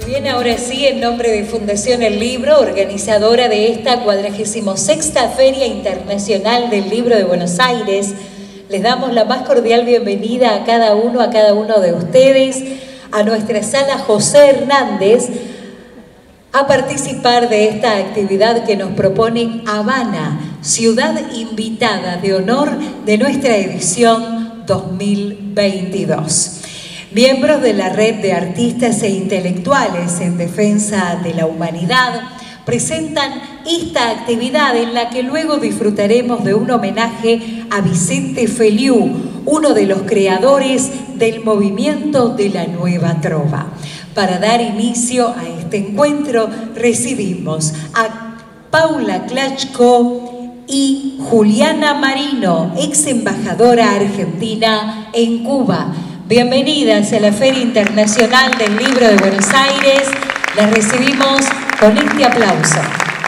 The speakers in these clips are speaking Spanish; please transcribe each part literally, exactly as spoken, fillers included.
Bien, ahora sí, en nombre de Fundación El Libro, organizadora de esta cuadragésima sexta Feria Internacional del Libro de Buenos Aires, les damos la más cordial bienvenida a cada uno, a cada uno de ustedes, a nuestra sala José Hernández, a participar de esta actividad que nos propone Habana, ciudad invitada de honor de nuestra edición dos mil veintidós. Miembros de la Red de Artistas e Intelectuales en Defensa de la Humanidad presentan esta actividad en la que luego disfrutaremos de un homenaje a Vicente Feliú, uno de los creadores del movimiento de la Nueva Trova. Para dar inicio a este encuentro recibimos a Paula Klachko y Juliana Marino, ex embajadora argentina en Cuba. Bienvenidas a la Feria Internacional del Libro de Buenos Aires. Las recibimos con este aplauso.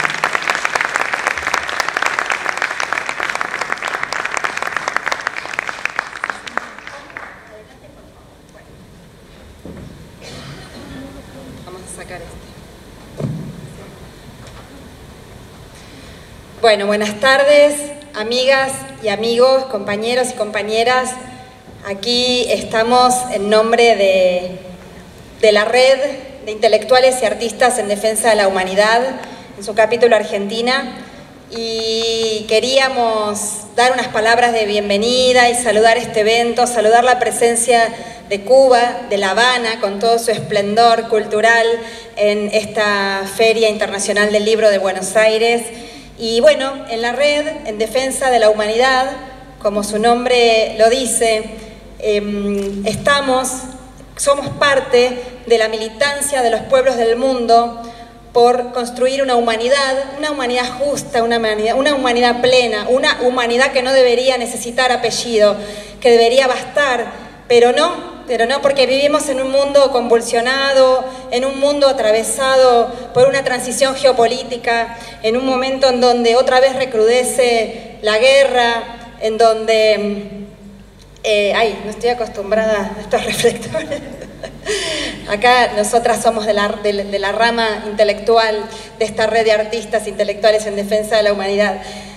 Vamos a sacar este. Bueno, buenas tardes, amigas y amigos, compañeros y compañeras. Aquí estamos en nombre de, de la Red de Intelectuales y Artistas en Defensa de la Humanidad, en su capítulo Argentina, y queríamos dar unas palabras de bienvenida y saludar este evento, saludar la presencia de Cuba, de La Habana, con todo su esplendor cultural en esta Feria Internacional del Libro de Buenos Aires. Y bueno, en la Red en Defensa de la Humanidad, como su nombre lo dice, Eh, estamos, somos parte de la militancia de los pueblos del mundo por construir una humanidad, una humanidad justa, una humanidad, una humanidad plena, una humanidad que no debería necesitar apellido, que debería bastar, pero no, pero no, porque vivimos en un mundo convulsionado, en un mundo atravesado por una transición geopolítica, en un momento en donde otra vez recrudece la guerra, en donde... Eh, ay, no estoy acostumbrada a estos reflectores. Acá nosotras somos de la, de, de la rama intelectual de esta red de artistas intelectuales en defensa de la humanidad.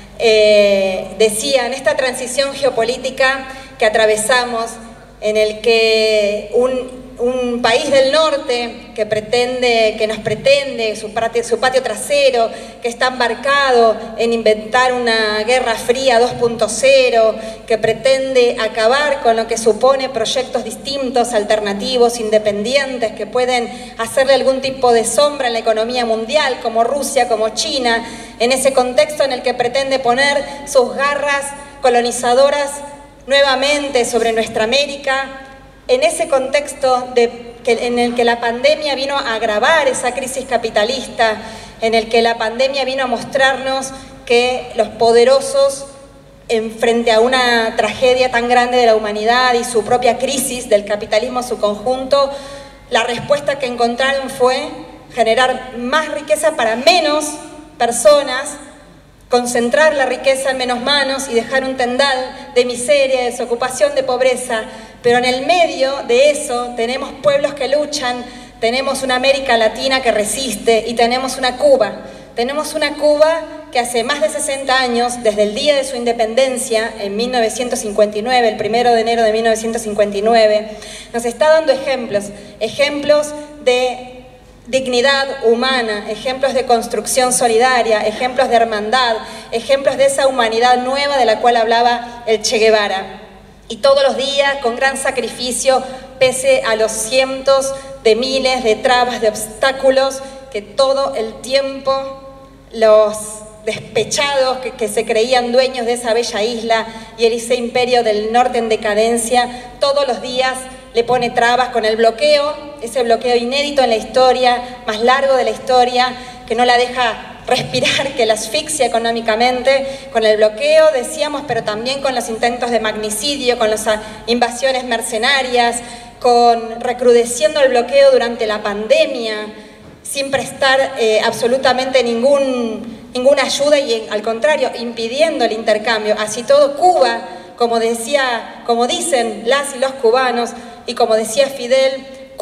Eh, decía, en esta transición geopolítica que atravesamos, en el que un, un país del norte que pretende, que nos pretende, su patio, su patio trasero, que está embarcado en inventar una guerra fría dos punto cero, que pretende acabar con lo que supone proyectos distintos, alternativos, independientes, que pueden hacerle algún tipo de sombra en la economía mundial, como Rusia, como China, en ese contexto en el que pretende poner sus garras colonizadoras nuevamente sobre nuestra América, en ese contexto de, que, en el que la pandemia vino a agravar esa crisis capitalista, en el que la pandemia vino a mostrarnos que los poderosos, en frente a una tragedia tan grande de la humanidad y su propia crisis del capitalismo en su conjunto, la respuesta que encontraron fue generar más riqueza para menos personas, concentrar la riqueza en menos manos y dejar un tendal de miseria, de desocupación, de pobreza. Pero en el medio de eso tenemos pueblos que luchan, tenemos una América Latina que resiste y tenemos una Cuba. Tenemos una Cuba que hace más de sesenta años, desde el día de su independencia, en mil novecientos cincuenta y nueve, el primero de enero de mil novecientos cincuenta y nueve, nos está dando ejemplos, ejemplos de dignidad humana, ejemplos de construcción solidaria, ejemplos de hermandad, ejemplos de esa humanidad nueva de la cual hablaba el Che Guevara. Y todos los días, con gran sacrificio, pese a los cientos de miles de trabas, de obstáculos, que todo el tiempo los despechados que, que se creían dueños de esa bella isla y el ese imperio del norte en decadencia, todos los días le pone trabas con el bloqueo, ese bloqueo inédito en la historia, más largo de la historia, que no la deja respirar, que la asfixia económicamente, con el bloqueo, decíamos, pero también con los intentos de magnicidio, con las invasiones mercenarias, con recrudeciendo el bloqueo durante la pandemia, sin prestar eh, absolutamente ningún, ninguna ayuda y, al contrario, impidiendo el intercambio. Así todo, Cuba, como decía, como dicen las y los cubanos, y como decía Fidel,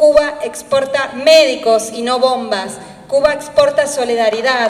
Cuba exporta médicos y no bombas. Cuba exporta solidaridad.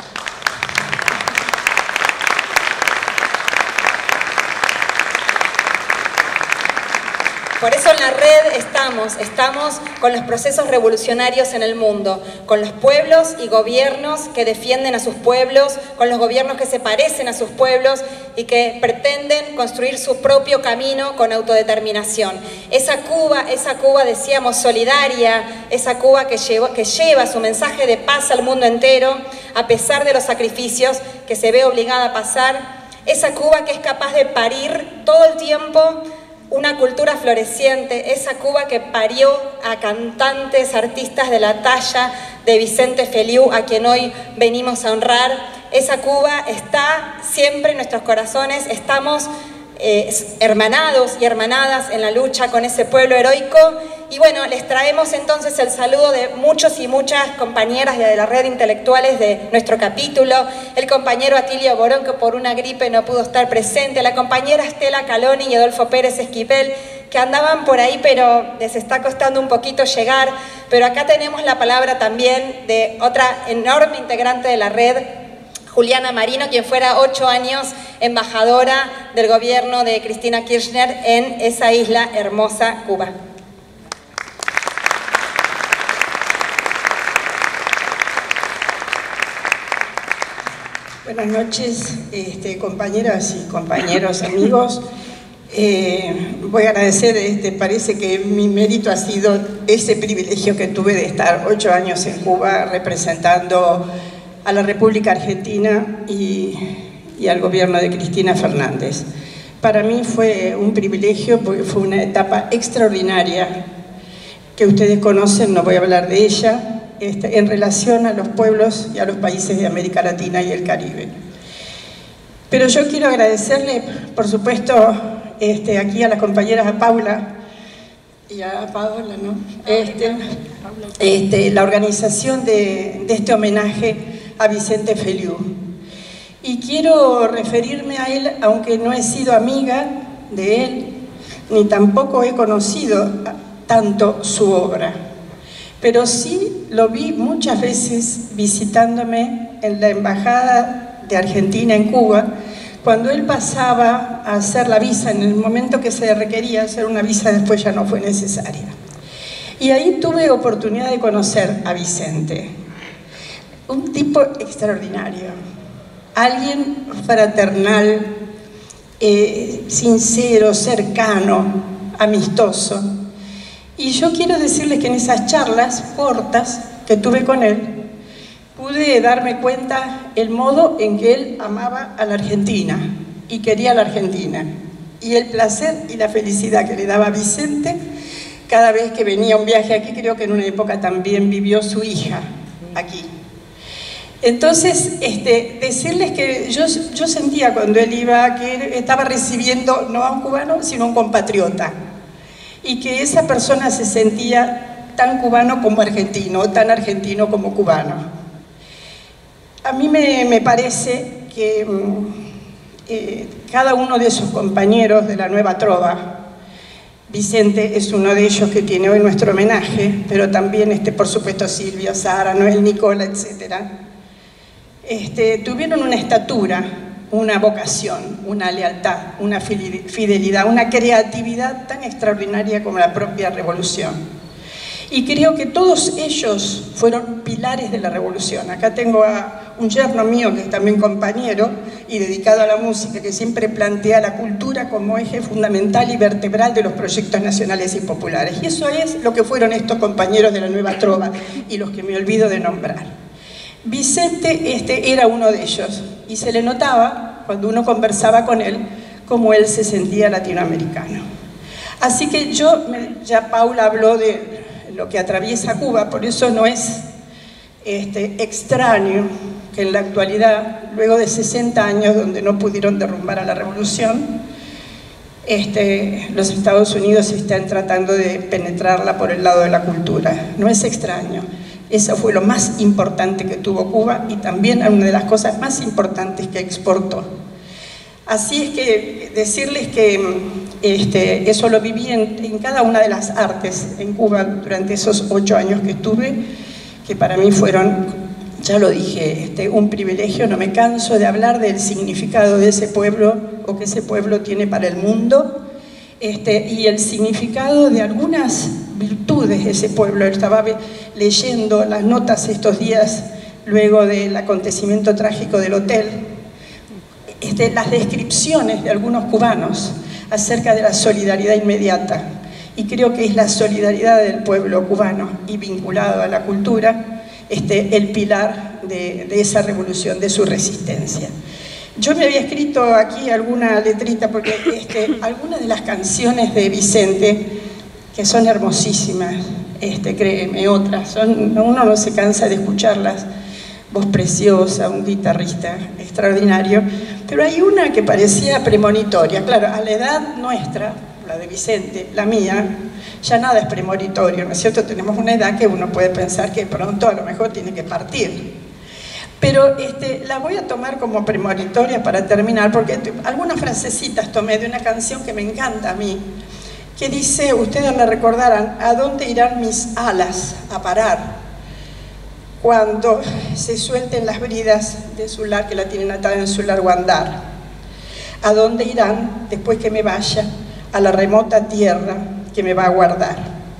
Por eso en la red estamos, estamos con los procesos revolucionarios en el mundo, con los pueblos y gobiernos que defienden a sus pueblos, con los gobiernos que se parecen a sus pueblos y que pretenden construir su propio camino con autodeterminación. Esa Cuba, esa Cuba, decíamos, solidaria, esa Cuba que lleva, que lleva su mensaje de paz al mundo entero, a pesar de los sacrificios que se ve obligada a pasar. Esa Cuba que es capaz de parir todo el tiempo una cultura floreciente, esa Cuba que parió a cantantes, artistas de la talla de Vicente Feliú, a quien hoy venimos a honrar. Esa Cuba está siempre en nuestros corazones, estamos eh, hermanados y hermanadas en la lucha con ese pueblo heroico. Y bueno, les traemos entonces el saludo de muchos y muchas compañeras de la red de intelectuales de nuestro capítulo, el compañero Atilio Borón, que por una gripe no pudo estar presente, la compañera Estela Caloni y Adolfo Pérez Esquivel, que andaban por ahí, pero les está costando un poquito llegar. Pero acá tenemos la palabra también de otra enorme integrante de la red, Juliana Marino, quien fuera ocho años embajadora del gobierno de Cristina Kirchner en esa isla hermosa, Cuba. Buenas noches, este, compañeras y compañeros, amigos. Eh, voy a agradecer, este, parece que mi mérito ha sido ese privilegio que tuve de estar ocho años en Cuba representando a la República Argentina y, y al gobierno de Cristina Fernández. Para mí fue un privilegio porque fue una etapa extraordinaria que ustedes conocen, no voy a hablar de ella, Este, en relación a los pueblos y a los países de América Latina y el Caribe. Pero yo quiero agradecerle, por supuesto, este, aquí a las compañeras, a Paula y a Paola, ¿no? Este, este, la organización de, de este homenaje a Vicente Feliú. Y quiero referirme a él, aunque no he sido amiga de él, ni tampoco he conocido tanto su obra. Pero sí lo vi muchas veces visitándome en la Embajada de Argentina en Cuba, cuando él pasaba a hacer la visa, en el momento que se requería hacer una visa, después ya no fue necesaria. Y ahí tuve oportunidad de conocer a Vicente, un tipo extraordinario, alguien fraternal, eh, sincero, cercano, amistoso. Y yo quiero decirles que en esas charlas cortas que tuve con él, pude darme cuenta el modo en que él amaba a la Argentina y quería a la Argentina. Y el placer y la felicidad que le daba a Vicente cada vez que venía a un viaje aquí, creo que en una época también vivió su hija aquí. Entonces, este, decirles que yo, yo sentía cuando él iba que estaba recibiendo no a un cubano, sino a un compatriota. Y que esa persona se sentía tan cubano como argentino, tan argentino como cubano. A mí me, me parece que eh, cada uno de sus compañeros de la Nueva Trova, Vicente es uno de ellos que tiene hoy nuestro homenaje, pero también, este, por supuesto, Silvio, Sara, Noel, Nicola, etcétera, este, tuvieron una estatura, una vocación, una lealtad, una fidelidad, una creatividad tan extraordinaria como la propia revolución. Y creo que todos ellos fueron pilares de la revolución. Acá tengo a un yerno mío que es también compañero y dedicado a la música, que siempre plantea la cultura como eje fundamental y vertebral de los proyectos nacionales y populares. Y eso es lo que fueron estos compañeros de la Nueva Trova y los que me olvido de nombrar. Vicente este, era uno de ellos y se le notaba, cuando uno conversaba con él, cómo él se sentía latinoamericano. Así que yo, ya Paula habló de lo que atraviesa Cuba, por eso no es este, extraño que en la actualidad, luego de sesenta años donde no pudieron derrumbar a la revolución, este, los Estados Unidos están tratando de penetrarla por el lado de la cultura. No es extraño. Eso fue lo más importante que tuvo Cuba y también una de las cosas más importantes que exportó. Así es que decirles que Este, eso lo viví en, en cada una de las artes en Cuba durante esos ocho años que estuve, que para mí fueron, ya lo dije, este, un privilegio. No me canso de hablar del significado de ese pueblo o que ese pueblo tiene para el mundo, este, y el significado de algunas virtudes de ese pueblo. Estaba leyendo las notas estos días luego del acontecimiento trágico del hotel, este, las descripciones de algunos cubanos acerca de la solidaridad inmediata, y creo que es la solidaridad del pueblo cubano y vinculado a la cultura este, el pilar de, de esa revolución, de su resistencia. Yo me había escrito aquí alguna letrita porque este, algunas de las canciones de Vicente, que son hermosísimas, este, créeme, otras, son, uno no se cansa de escucharlas, voz preciosa, un guitarrista extraordinario, pero hay una que parecía premonitoria. Claro, a la edad nuestra, la de Vicente, la mía, ya nada es premonitorio, ¿no es cierto? Tenemos una edad que uno puede pensar que pronto a lo mejor tiene que partir. Pero este, la voy a tomar como premonitoria para terminar, porque algunas frasecitas tomé de una canción que me encanta a mí, que dice, ustedes la recordarán: ¿a dónde irán mis alas a parar cuando se suelten las bridas de su lar, que la tienen atada en su largo andar? ¿A dónde irán después que me vaya a la remota tierra que me va a guardar?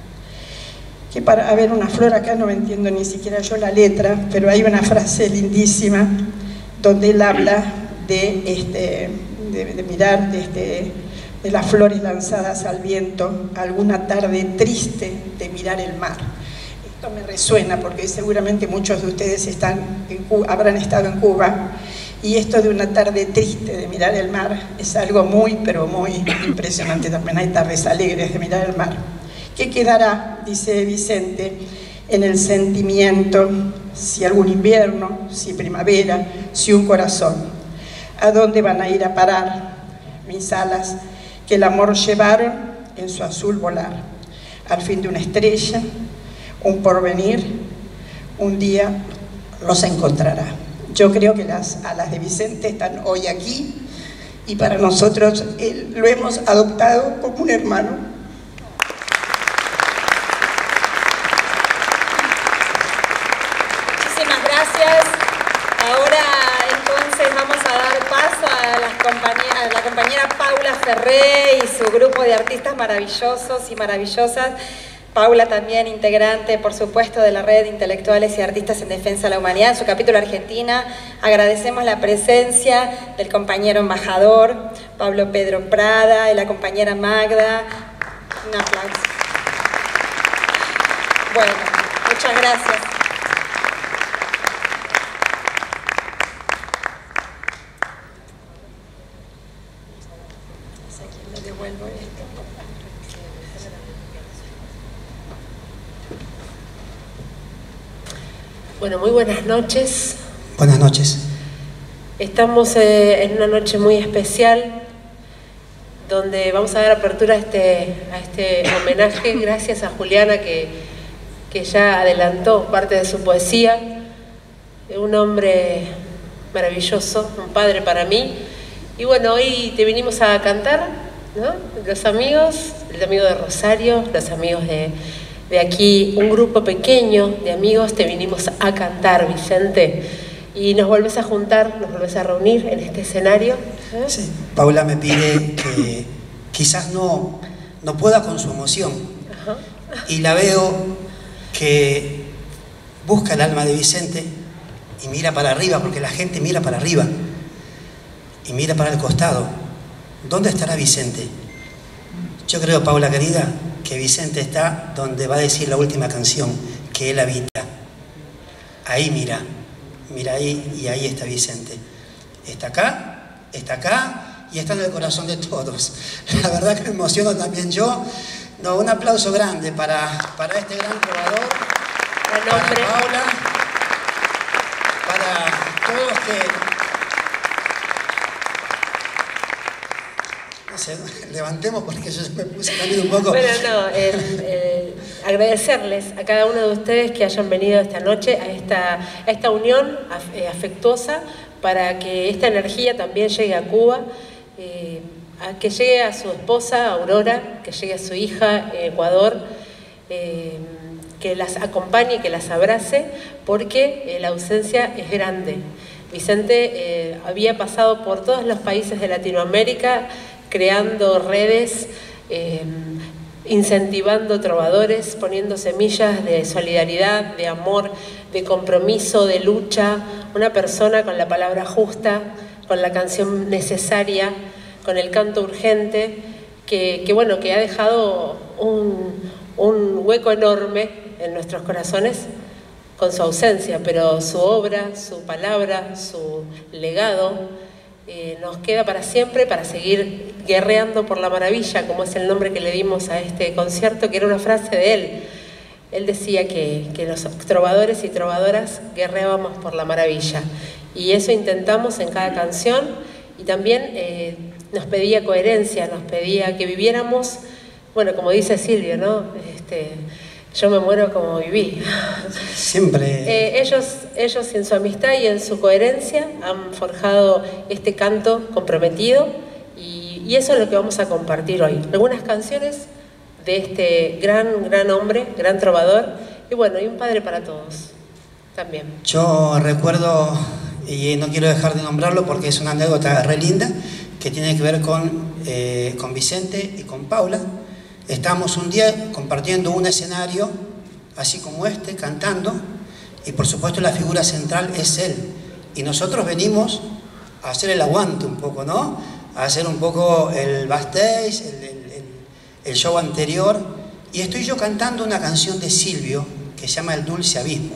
Que para, a ver, una flor, acá no me entiendo ni siquiera yo la letra, pero hay una frase lindísima donde él habla de, este, de, de mirar de, este, de las flores lanzadas al viento, alguna tarde triste de mirar el mar. Esto me resuena porque seguramente muchos de ustedes están en Cuba, habrán estado en Cuba, y esto de una tarde triste de mirar el mar es algo muy, pero muy impresionante. También hay tardes alegres de mirar el mar. ¿Qué quedará, dice Vicente, en el sentimiento, si algún invierno, si primavera, si un corazón? ¿A dónde van a ir a parar mis alas que el amor llevaron en su azul volar? Al fin de una estrella, un porvenir, un día los encontrará. Yo creo que las alas de Vicente están hoy aquí, y para nosotros él, lo hemos adoptado como un hermano. Muchísimas gracias. Ahora entonces vamos a dar paso a, las compañeras, a la compañera Paula Ferré y su grupo de artistas maravillosos y maravillosas. Paula también integrante, por supuesto, de la Red de Intelectuales y Artistas en Defensa de la Humanidad, en su capítulo Argentina. Agradecemos la presencia del compañero embajador Pablo Pedro Prada y la compañera Magda. Un aplauso. Bueno, muchas gracias. ¿A quién le devuelvo esto? Bueno, muy buenas noches. Buenas noches. Estamos eh, en una noche muy especial donde vamos a dar apertura a este, a este homenaje gracias a Juliana que, que ya adelantó parte de su poesía. Un hombre maravilloso, un padre para mí. Y bueno, hoy te vinimos a cantar, ¿no? Los amigos, el amigo de Rosario, los amigos de... de aquí, un grupo pequeño de amigos, te vinimos a cantar, Vicente, y nos volvés a juntar, nos volvés a reunir en este escenario. ¿Eh? Sí, Paula me pide que quizás no, no pueda con su emoción. Ajá. Y la veo que busca el alma de Vicente y mira para arriba, porque la gente mira para arriba y mira para el costado. ¿Dónde estará Vicente? Yo creo, Paula querida, que Vicente está donde va a decir la última canción, que él habita. Ahí mira, mira ahí, y ahí está Vicente. Está acá, está acá, y está en el corazón de todos. La verdad que me emociono también yo. No, un aplauso grande para, para este gran trovador, para Paula, para todos los que... No sé, levantemos porque yo me puse también un poco... Bueno, no, eh, eh, agradecerles a cada uno de ustedes que hayan venido esta noche a esta, a esta unión afectuosa para que esta energía también llegue a Cuba. Eh, a que llegue a su esposa, Aurora, que llegue a su hija, en Ecuador, eh, que las acompañe, que las abrace, porque eh, la ausencia es grande. Vicente eh, había pasado por todos los países de Latinoamérica, creando redes, eh, incentivando trovadores, poniendo semillas de solidaridad, de amor, de compromiso, de lucha, una persona con la palabra justa, con la canción necesaria, con el canto urgente, que, que bueno, que ha dejado un, un hueco enorme en nuestros corazones con su ausencia, pero su obra, su palabra, su legado eh, nos queda para siempre, para seguir guerreando por la maravilla, como es el nombre que le dimos a este concierto, que era una frase de él. Él decía que, que los trovadores y trovadoras guerreábamos por la maravilla, y eso intentamos en cada canción, y también eh, nos pedía coherencia, nos pedía que viviéramos, bueno, como dice Silvio, ¿no? Este, yo me muero como viví. Siempre. Eh, ellos, ellos en su amistad y en su coherencia han forjado este canto comprometido, y, y eso es lo que vamos a compartir hoy. Algunas canciones de este gran, gran hombre, gran trovador, y bueno, y un padre para todos también. Yo recuerdo, y no quiero dejar de nombrarlo porque es una anécdota re linda, que tiene que ver con, eh, con Vicente y con Paula. Estábamos un día compartiendo un escenario, así como este, cantando, y por supuesto la figura central es él. Y nosotros venimos a hacer el aguante un poco, ¿no? A hacer un poco el backstage, el, el, el, el show anterior. Y estoy yo cantando una canción de Silvio, que se llama El Dulce Abismo.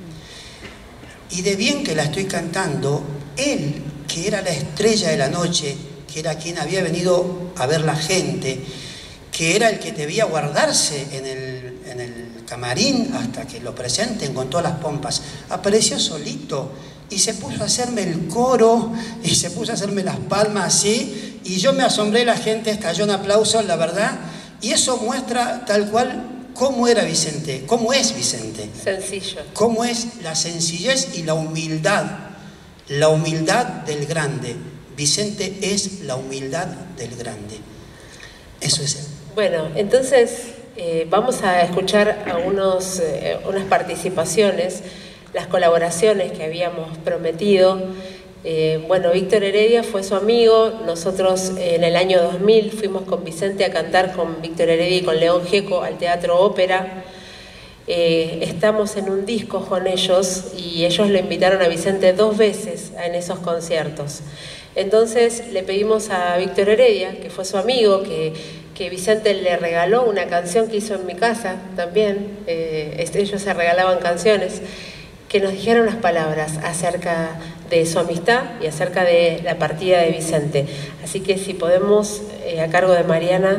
Y de bien que la estoy cantando, él, que era la estrella de la noche, que era quien había venido a ver la gente, que era el que debía guardarse en el, en el camarín hasta que lo presenten con todas las pompas, apareció solito y se puso a hacerme el coro y se puso a hacerme las palmas así, y yo me asombré, la gente estalló en aplausos, la verdad, y eso muestra tal cual cómo era Vicente, cómo es Vicente. Sencillo. Cómo es la sencillez y la humildad, la humildad del grande. Vicente es la humildad del grande. Eso es él. Bueno, entonces eh, vamos a escuchar algunos, eh, unas participaciones, las colaboraciones que habíamos prometido. Eh, bueno, Víctor Heredia fue su amigo. Nosotros eh, en el año dos mil fuimos con Vicente a cantar con Víctor Heredia y con León Gieco al Teatro Ópera. Eh, estamos en un disco con ellos y ellos le invitaron a Vicente dos veces en esos conciertos. Entonces le pedimos a Víctor Heredia, que fue su amigo, que, que Vicente le regaló una canción que hizo en mi casa también. Eh, ellos se regalaban canciones, que nos dijera unas palabras acerca de su amistad y acerca de la partida de Vicente. Así que si podemos, eh, a cargo de Mariana.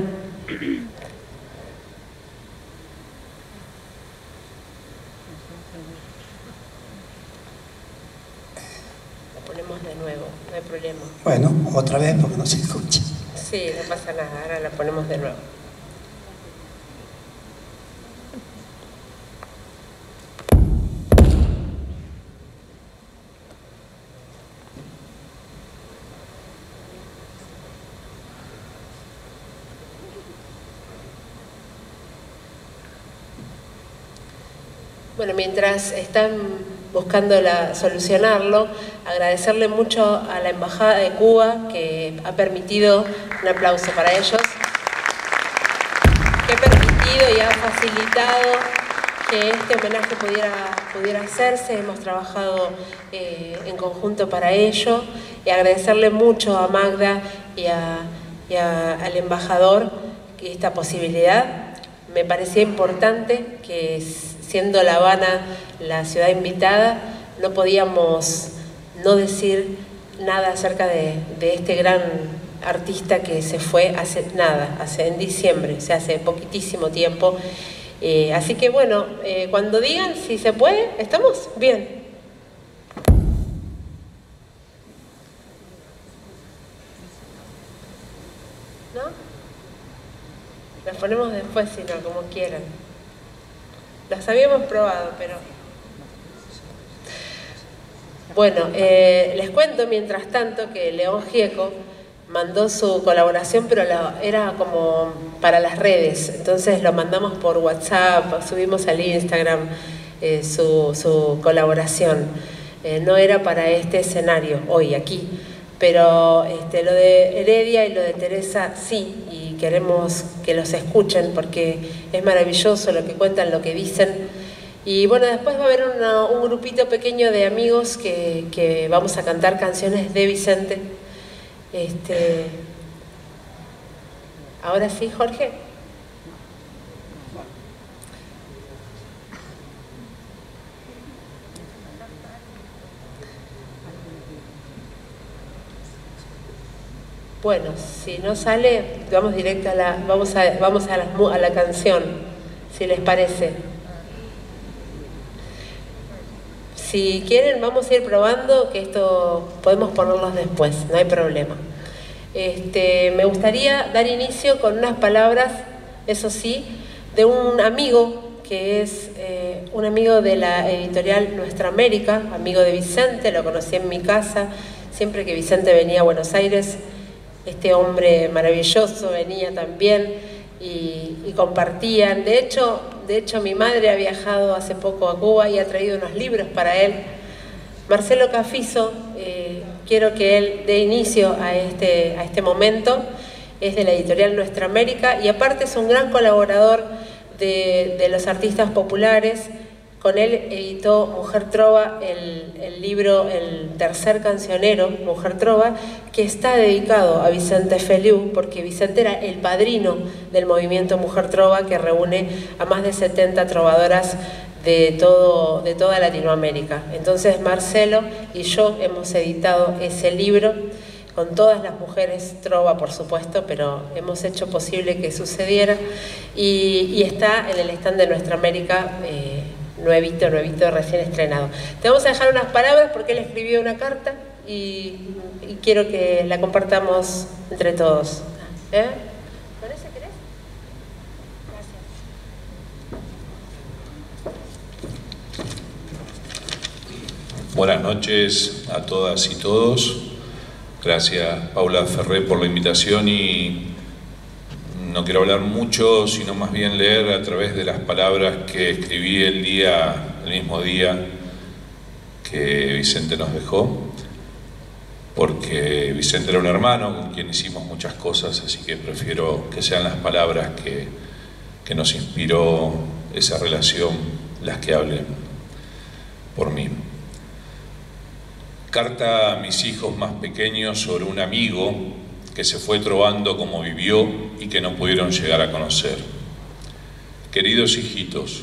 Lo ponemos de nuevo, no hay problema. Bueno, otra vez porque no se escucha. Sí, no pasa nada, ahora la ponemos de nuevo. Bueno, mientras están buscando la, solucionarlo, agradecerle mucho a la Embajada de Cuba, que ha permitido, un aplauso para ellos, que ha permitido y ha facilitado que este homenaje pudiera, pudiera hacerse. Hemos trabajado eh, en conjunto para ello, y agradecerle mucho a Magda y, a, y a, al embajador esta posibilidad. Me parecía importante que, siendo La Habana la ciudad invitada, no podíamos no decir nada acerca de, de este gran artista que se fue hace nada, hace, en diciembre, o sea, hace poquitísimo tiempo. Eh, así que bueno, eh, cuando digan si se puede, ¿estamos? Bien. ¿No? Las ponemos después, si no, como quieran. Las habíamos probado, pero... Bueno, eh, les cuento mientras tanto que León Gieco mandó su colaboración, pero la, era como para las redes, entonces lo mandamos por WhatsApp, subimos al Instagram eh, su, su colaboración. Eh, no era para este escenario, hoy, aquí, pero este, lo de Heredia y lo de Teresa sí, y queremos que los escuchen porque es maravilloso lo que cuentan, lo que dicen. Y bueno, después va a haber una, un grupito pequeño de amigos que, que vamos a cantar canciones de Vicente. Este, ahora sí, Jorge. Bueno, si no sale, vamos directo a la, vamos a, vamos a la, a la canción, si les parece. Si quieren, vamos a ir probando, que esto podemos ponerlos después, no hay problema. Este, me gustaría dar inicio con unas palabras, eso sí, de un amigo que es eh, un amigo de la editorial Nuestra América, amigo de Vicente, lo conocí en mi casa, siempre que Vicente venía a Buenos Aires, este hombre maravilloso venía también y, y compartían. De hecho, de hecho, mi madre ha viajado hace poco a Cuba y ha traído unos libros para él. Marcelo Cafizo, eh, quiero que él dé inicio a este, a este momento, es de la editorial Nuestra América y aparte es un gran colaborador de, de los artistas populares. Con él editó Mujer Trova, el, el libro, el tercer cancionero, Mujer Trova, que está dedicado a Vicente Feliu, porque Vicente era el padrino del movimiento Mujer Trova, que reúne a más de setenta trovadoras de, todo, de toda Latinoamérica. Entonces Marcelo y yo hemos editado ese libro, con todas las mujeres trova, por supuesto, pero hemos hecho posible que sucediera, y, y está en el stand de Nuestra América, eh, nuevito, nuevito, recién estrenado. Te vamos a dejar unas palabras porque él escribió una carta y, y quiero que la compartamos entre todos. ¿Eh? ¿Parece, querés? Gracias. Buenas noches a todas y todos. Gracias, Paula Ferré, por la invitación, y no quiero hablar mucho, sino más bien leer a través de las palabras que escribí el día, el mismo día que Vicente nos dejó, porque Vicente era un hermano con quien hicimos muchas cosas, así que prefiero que sean las palabras que, que nos inspiró esa relación las que hablen por mí. Carta a mis hijos más pequeños sobre un amigo que se fue trovando como vivió y que no pudieron llegar a conocer. Queridos hijitos,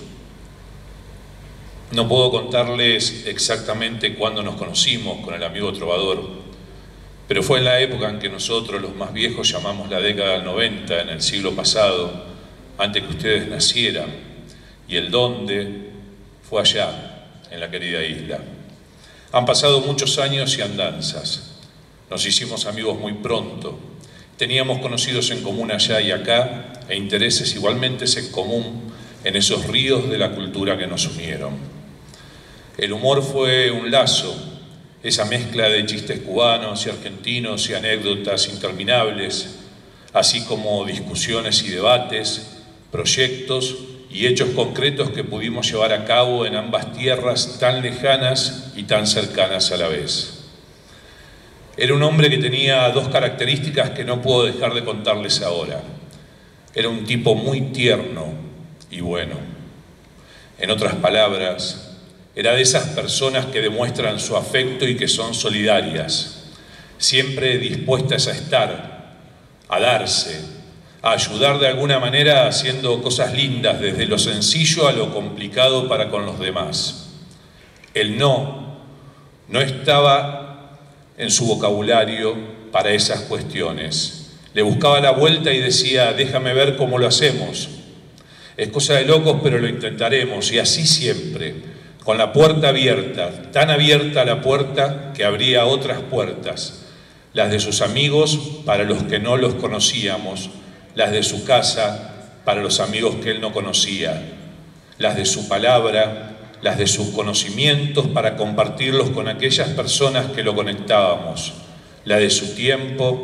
no puedo contarles exactamente cuándo nos conocimos con el amigo trovador, pero fue en la época en que nosotros, los más viejos, llamamos la década del noventa, en el siglo pasado, antes que ustedes nacieran, y el dónde fue allá, en la querida isla. Han pasado muchos años y andanzas. Nos hicimos amigos muy pronto. Teníamos conocidos en común allá y acá e intereses igualmente en común en esos ríos de la cultura que nos unieron. El humor fue un lazo, esa mezcla de chistes cubanos y argentinos y anécdotas interminables, así como discusiones y debates, proyectos y hechos concretos que pudimos llevar a cabo en ambas tierras tan lejanas y tan cercanas a la vez. Era un hombre que tenía dos características que no puedo dejar de contarles ahora. Era un tipo muy tierno y bueno. En otras palabras, era de esas personas que demuestran su afecto y que son solidarias, siempre dispuestas a estar, a darse, a ayudar de alguna manera haciendo cosas lindas, desde lo sencillo a lo complicado para con los demás. El no no estaba en su vocabulario para esas cuestiones. Le buscaba la vuelta y decía, déjame ver cómo lo hacemos. Es cosa de locos, pero lo intentaremos, y así siempre, con la puerta abierta, tan abierta la puerta que abría otras puertas, las de sus amigos para los que no los conocíamos, las de su casa para los amigos que él no conocía, las de su palabra, las de sus conocimientos para compartirlos con aquellas personas que lo conectábamos, la de su tiempo,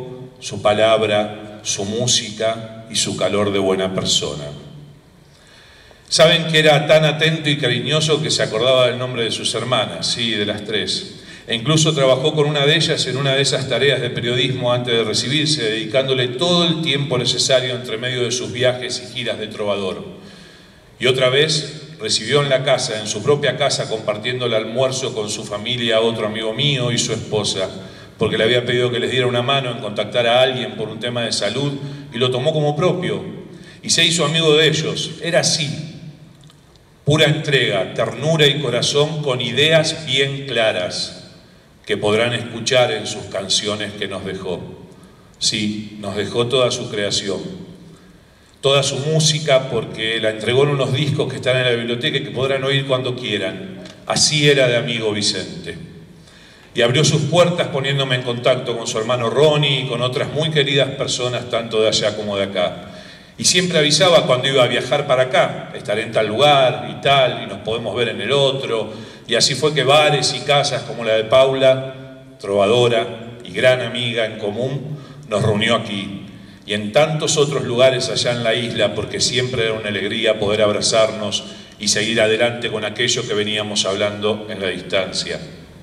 su palabra, su música y su calor de buena persona. Saben que era tan atento y cariñoso que se acordaba del nombre de sus hermanas, sí, de las tres. E incluso trabajó con una de ellas en una de esas tareas de periodismo antes de recibirse, dedicándole todo el tiempo necesario entre medio de sus viajes y giras de trovador. Y otra vez recibió en la casa, en su propia casa, compartiendo el almuerzo con su familia, otro amigo mío y su esposa, porque le había pedido que les diera una mano en contactar a alguien por un tema de salud, y lo tomó como propio, y se hizo amigo de ellos. Era así. Pura entrega, ternura y corazón con ideas bien claras que podrán escuchar en sus canciones que nos dejó. Sí, nos dejó toda su creación, toda su música, porque la entregó en unos discos que están en la biblioteca y que podrán oír cuando quieran. Así era de amigo Vicente. Y abrió sus puertas poniéndome en contacto con su hermano Ronnie y con otras muy queridas personas, tanto de allá como de acá. Y siempre avisaba cuando iba a viajar para acá: estaré en tal lugar y tal, y nos podemos ver en el otro. Y así fue que bares y casas como la de Paula, trovadora y gran amiga en común, nos reunió aquí. Y en tantos otros lugares allá en la isla, porque siempre era una alegría poder abrazarnos y seguir adelante con aquello que veníamos hablando en la distancia.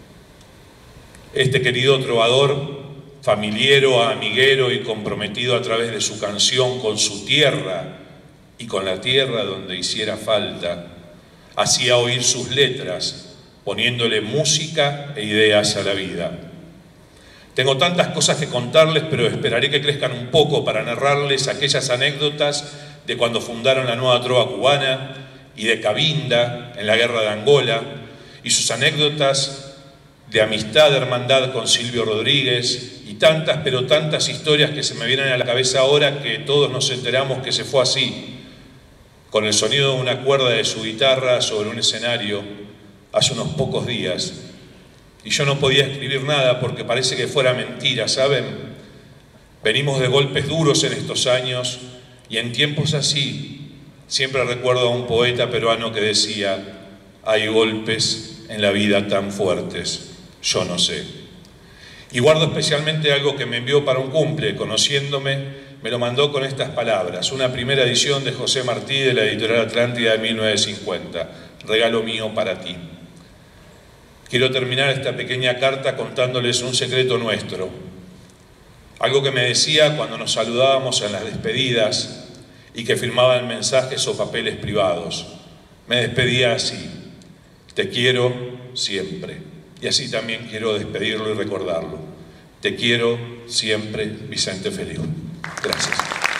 Este querido trovador, familiero, amiguero y comprometido a través de su canción con su tierra y con la tierra donde hiciera falta, hacía oír sus letras, poniéndole música e ideas a la vida. Tengo tantas cosas que contarles, pero esperaré que crezcan un poco para narrarles aquellas anécdotas de cuando fundaron la nueva trova cubana y de Cabinda en la guerra de Angola, y sus anécdotas de amistad, de hermandad con Silvio Rodríguez, y tantas, pero tantas historias que se me vienen a la cabeza ahora que todos nos enteramos que se fue así, con el sonido de una cuerda de su guitarra sobre un escenario hace unos pocos días. Y yo no podía escribir nada porque parece que fuera mentira, ¿saben? Venimos de golpes duros en estos años, y en tiempos así siempre recuerdo a un poeta peruano que decía: hay golpes en la vida tan fuertes. Yo no sé. Y guardo especialmente algo que me envió para un cumple. Conociéndome, me lo mandó con estas palabras: una primera edición de José Martí de la editorial Atlántida de mil novecientos cincuenta. Regalo mío para ti. Quiero terminar esta pequeña carta contándoles un secreto nuestro. Algo que me decía cuando nos saludábamos en las despedidas y que firmaban mensajes o papeles privados. Me despedía así: te quiero siempre. Y así también quiero despedirlo y recordarlo. Te quiero siempre, Vicente Feliu. Gracias.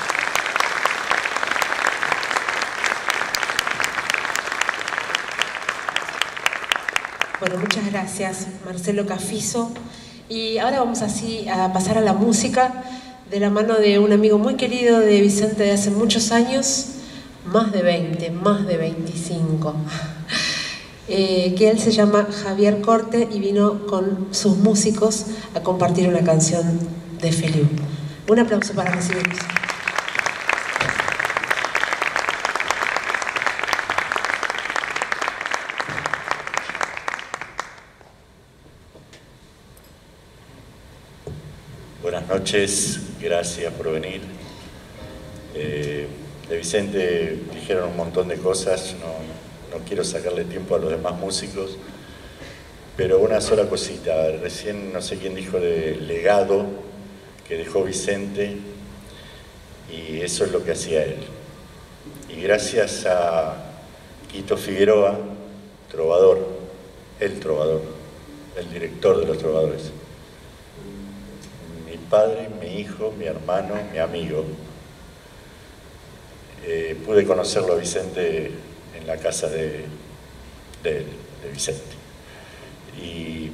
Bueno, muchas gracias, Marcelo Cafizo. Y ahora vamos así a pasar a la música de la mano de un amigo muy querido de Vicente de hace muchos años, más de veinte, más de veinticinco. Eh, que él se llama Javier Corte y vino con sus músicos a compartir una canción de Feliu. Un aplauso para recibirlos. Buenas noches, gracias por venir. Eh, de Vicente dijeron un montón de cosas, no... No quiero sacarle tiempo a los demás músicos, pero una sola cosita. Recién no sé quién dijo de legado que dejó Vicente, y eso es lo que hacía él. Y gracias a Quito Figueroa, trovador, el trovador, el director de los trovadores, mi padre, mi hijo, mi hermano, mi amigo, eh, pude conocerlo a Vicente en la casa de, de, de Vicente. Y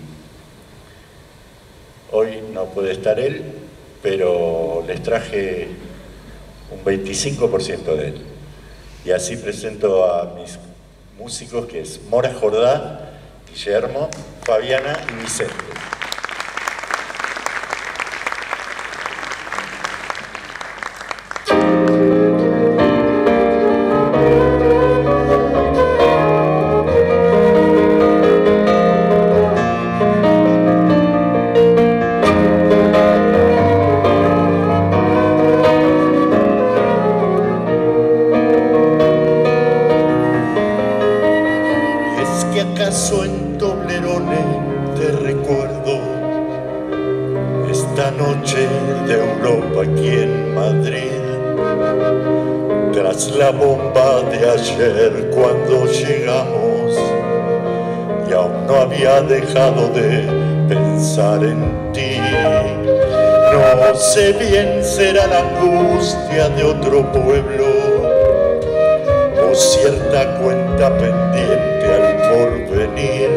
hoy no puede estar él, pero les traje un veinticinco por ciento de él. Y así presento a mis músicos, que es Mora Jordá, Guillermo, Fabiana y Vicente. acaso en Toblerone te recuerdo esta noche de Europa aquí en Madrid, tras la bomba de ayer cuando llegamos y aún no había dejado de pensar en ti. No sé bien, será la angustia de otro pueblo o cierta cuenta pendiente al porvenir.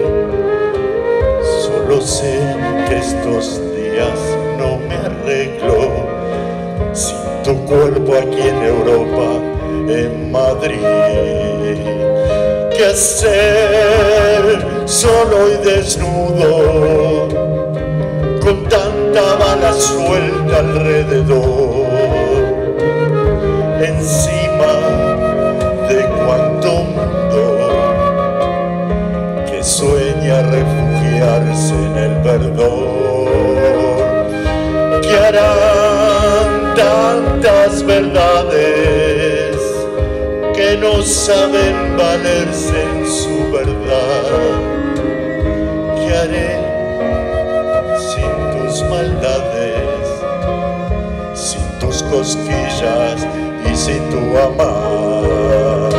Solo sé que estos días no me arreglo sin tu cuerpo aquí en Europa, en Madrid. ¿Qué hacer solo y desnudo con tanta mala suelta alrededor? Encima de cuánto mundo que sueña refugiarse en el verdor. ¿Qué harán tantas verdades que no saben valerse en su verdad? ¿Qué haré sin tus maldades, sin tus cosquillas y sin tu amar?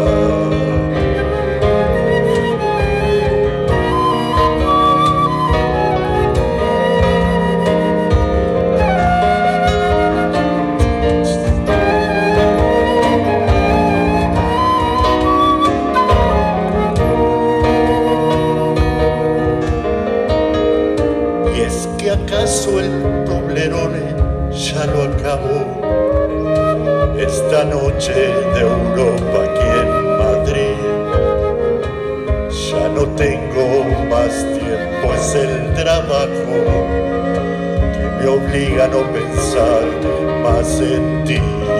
¿Acaso el Toblerone ya lo acabó? Esta noche de Europa aquí en Madrid ya no tengo más tiempo, es el trabajo que me obliga a no pensar más en ti.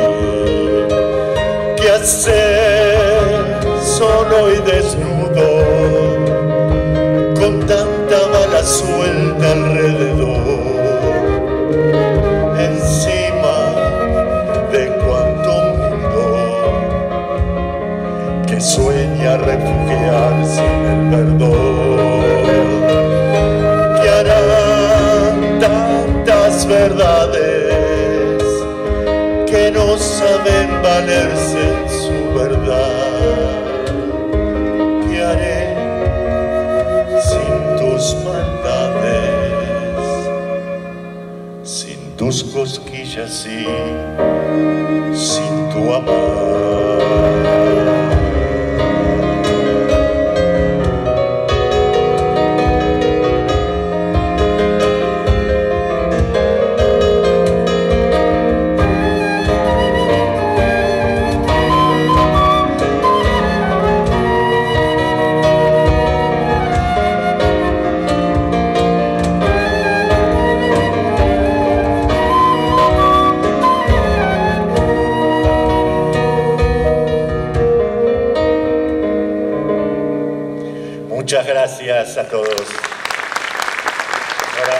¿Qué hacer solo y desnudo con tanta mala suelta alrededor? Encima de cuánto mundo que sueña refugiarse en el verdor. ¿Qué harán tantas verdades que no saben valerse en su verdad? ¿Qué haré sin tus maldades, sin tus cosquillas y sin tu amar? Muchas gracias a todos. Ahora...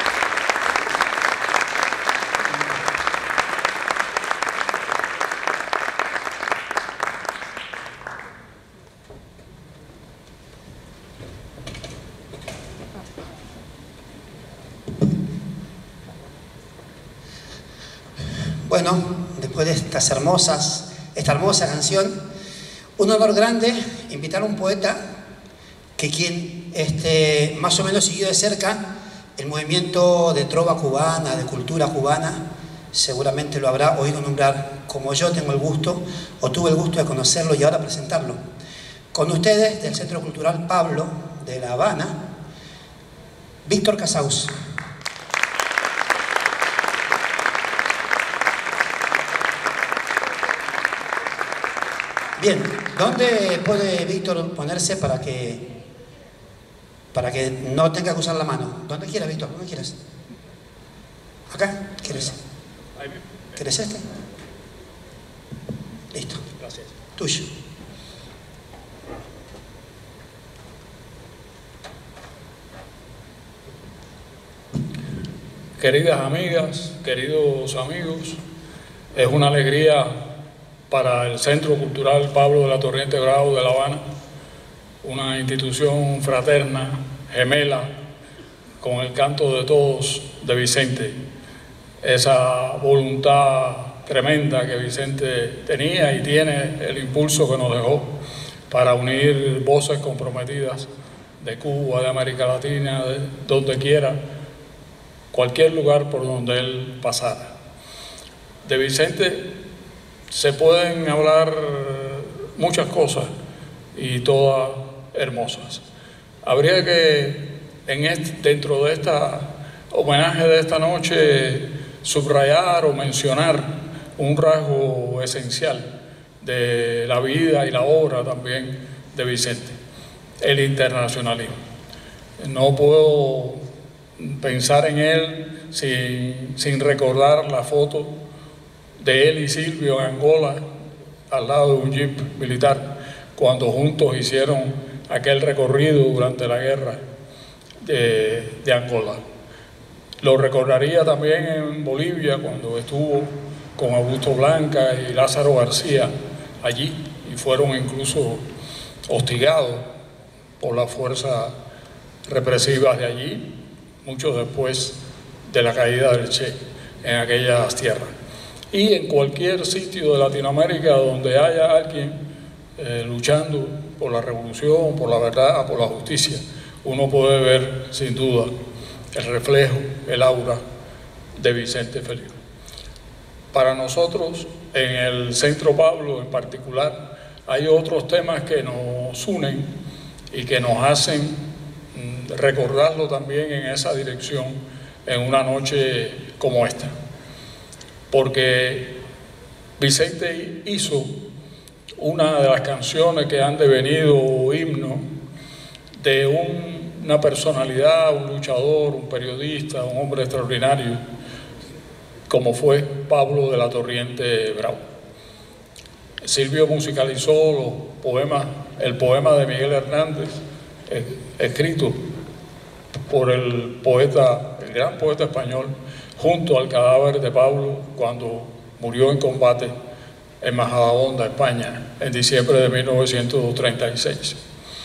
Bueno, después de estas hermosas, esta hermosa canción, un honor grande invitar a un poeta que quien este, más o menos siguió de cerca el movimiento de trova cubana, de cultura cubana, seguramente lo habrá oído nombrar, como yo tengo el gusto, o tuve el gusto de conocerlo y ahora presentarlo. Con ustedes, del Centro Cultural Pablo, de La Habana, Víctor Casaus. Bien, ¿dónde puede Víctor ponerse para que para que no tenga que usar la mano? ¿Dónde quieras, Víctor? ¿Dónde quieres? ¿Acá? ¿Quieres? ¿Quieres este? Listo. Gracias. Tuyo. Queridas amigas, queridos amigos, es una alegría para el Centro Cultural Pablo de la Torriente Grau de La Habana una institución fraterna, gemela, con el canto de todos de Vicente. Esa voluntad tremenda que Vicente tenía y tiene, el impulso que nos dejó para unir voces comprometidas de Cuba, de América Latina, de donde quiera, cualquier lugar por donde él pasara. De Vicente se pueden hablar muchas cosas y todas hermosas. Habría que, en este, dentro de este homenaje de esta noche, subrayar o mencionar un rasgo esencial de la vida y la obra también de Vicente: el internacionalismo. No puedo pensar en él sin, sin recordar la foto de él y Silvio en Angola, al lado de un jeep militar, cuando juntos hicieron aquel recorrido durante la guerra de, de Angola. Lo recordaría también en Bolivia, cuando estuvo con Augusto Blanca y Lázaro García allí, y fueron incluso hostigados por las fuerzas represivas de allí, mucho después de la caída del Che en aquellas tierras. Y en cualquier sitio de Latinoamérica donde haya alguien eh, luchando por la revolución, por la verdad, por la justicia, uno puede ver sin duda el reflejo, el aura de Vicente Feliu. Para nosotros, en el Centro Pablo en particular, hay otros temas que nos unen y que nos hacen recordarlo también en esa dirección en una noche como esta. Porque Vicente hizo una de las canciones que han devenido himno de un, una personalidad, un luchador, un periodista, un hombre extraordinario, como fue Pablo de la Torriente Bravo. Silvio musicalizó los poemas, el poema de Miguel Hernández, eh, escrito por el poeta, el gran poeta español, junto al cadáver de Pablo cuando murió en combate en Majadahonda, España, en diciembre de mil novecientos treinta y seis.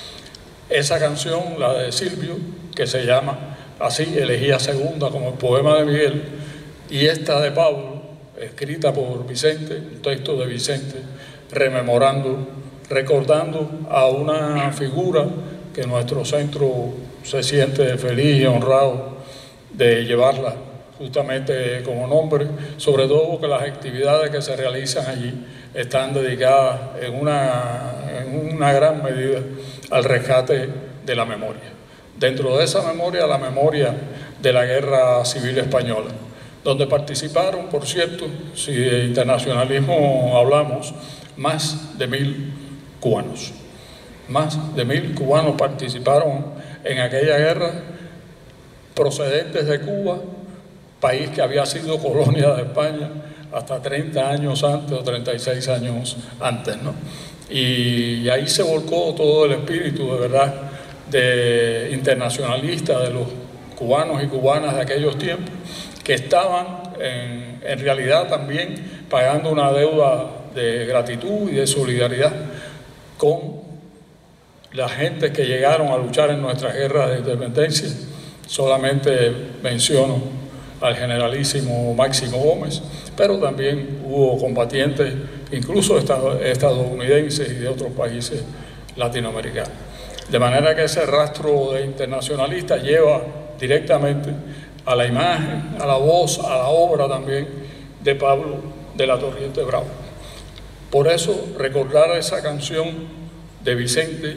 Esa canción, la de Silvio, que se llama así, Elegía Segunda, como el poema de Miguel, y esta de Pablo, escrita por Vicente, un texto de Vicente, rememorando, recordando a una figura que nuestro centro se siente feliz y honrado de llevarla justamente como nombre, sobre todo porque las actividades que se realizan allí están dedicadas en una, en una gran medida al rescate de la memoria. Dentro de esa memoria, la memoria de la Guerra Civil Española, donde participaron, por cierto, si de internacionalismo hablamos, más de mil cubanos. Más de mil cubanos participaron en aquella guerra, procedentes de Cuba, país que había sido colonia de España hasta treinta años antes o treinta y seis años antes, ¿no? Y ahí se volcó todo el espíritu, de verdad, de internacionalista de los cubanos y cubanas de aquellos tiempos, que estaban en, en realidad también pagando una deuda de gratitud y de solidaridad con la gente que llegaron a luchar en nuestras guerras de independencia. Solamente menciono al generalísimo Máximo Gómez, pero también hubo combatientes, incluso estadounidenses y de otros países latinoamericanos. De manera que ese rastro de internacionalista lleva directamente a la imagen, a la voz, a la obra también de Pablo de la Torriente Bravo. Por eso, recordar esa canción de Vicente,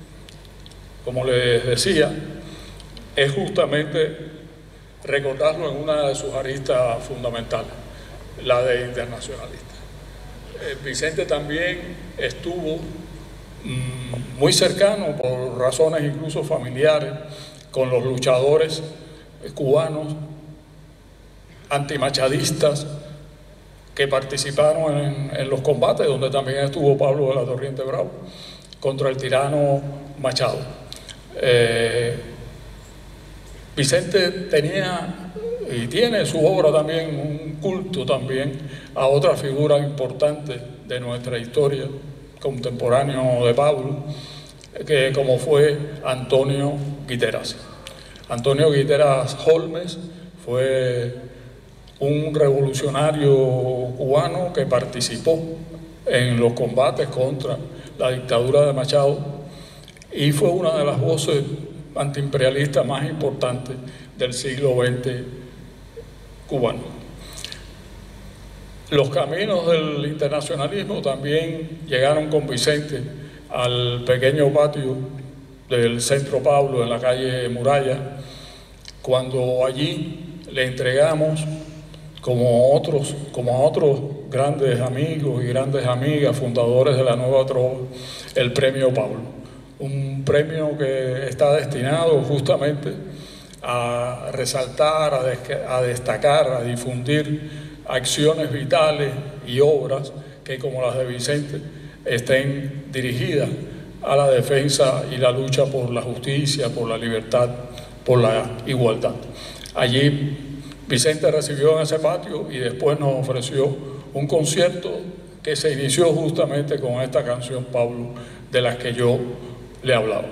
como les decía, es justamente recordarlo en una de sus aristas fundamentales, la de internacionalista. Eh, Vicente también estuvo mmm, muy cercano, por razones incluso familiares, con los luchadores eh, cubanos antimachadistas que participaron en, en los combates, donde también estuvo Pablo de la Torriente Bravo, contra el tirano Machado. Eh, Vicente tenía y tiene su obra también, un culto también a otra figura importante de nuestra historia, contemporáneo de Pablo, que, como fue Antonio Guiteras. Antonio Guiteras Holmes fue un revolucionario cubano que participó en los combates contra la dictadura de Machado y fue una de las voces antiimperialistas más importantes del siglo veinte cubano. Los caminos del internacionalismo también llegaron con Vicente al pequeño patio del Centro Pablo en la calle Muralla, cuando allí le entregamos, como otros, como a otros grandes amigos y grandes amigas, fundadores de la Nueva Trova, el Premio Pablo. Un premio que está destinado justamente a resaltar, a, de, a destacar, a difundir acciones vitales y obras que, como las de Vicente, estén dirigidas a la defensa y la lucha por la justicia, por la libertad, por la igualdad. Allí Vicente recibió en ese patio y después nos ofreció un concierto que se inició justamente con esta canción, Pablo, de las que yo le hablaba.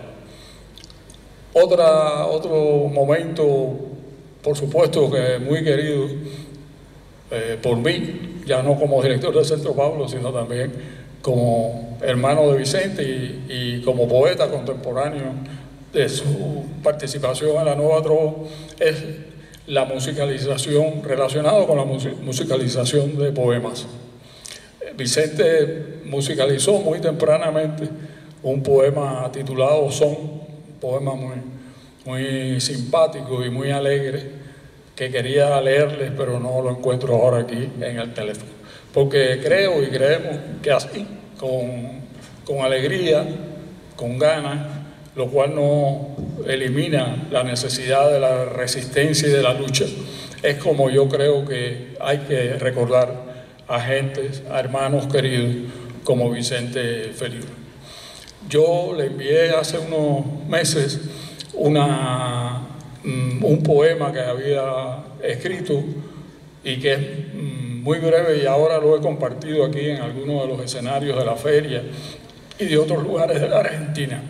Otra, otro momento, por supuesto que muy querido eh, por mí, ya no como director del Centro Pablo, sino también como hermano de Vicente y, y como poeta contemporáneo de su participación en la Nueva Trova, es la musicalización, relacionado con la musicalización de poemas. Vicente musicalizó muy tempranamente un poema titulado Son, un poema muy, muy simpático y muy alegre, que quería leerles, pero no lo encuentro ahora aquí en el teléfono. Porque creo y creemos que así, con, con alegría, con ganas, lo cual no elimina la necesidad de la resistencia y de la lucha, es como yo creo que hay que recordar a gentes, a hermanos queridos como Vicente Feliu. Yo le envié hace unos meses una, un poema que había escrito y que es muy breve, y ahora lo he compartido aquí en algunos de los escenarios de la feria y de otros lugares de la Argentina.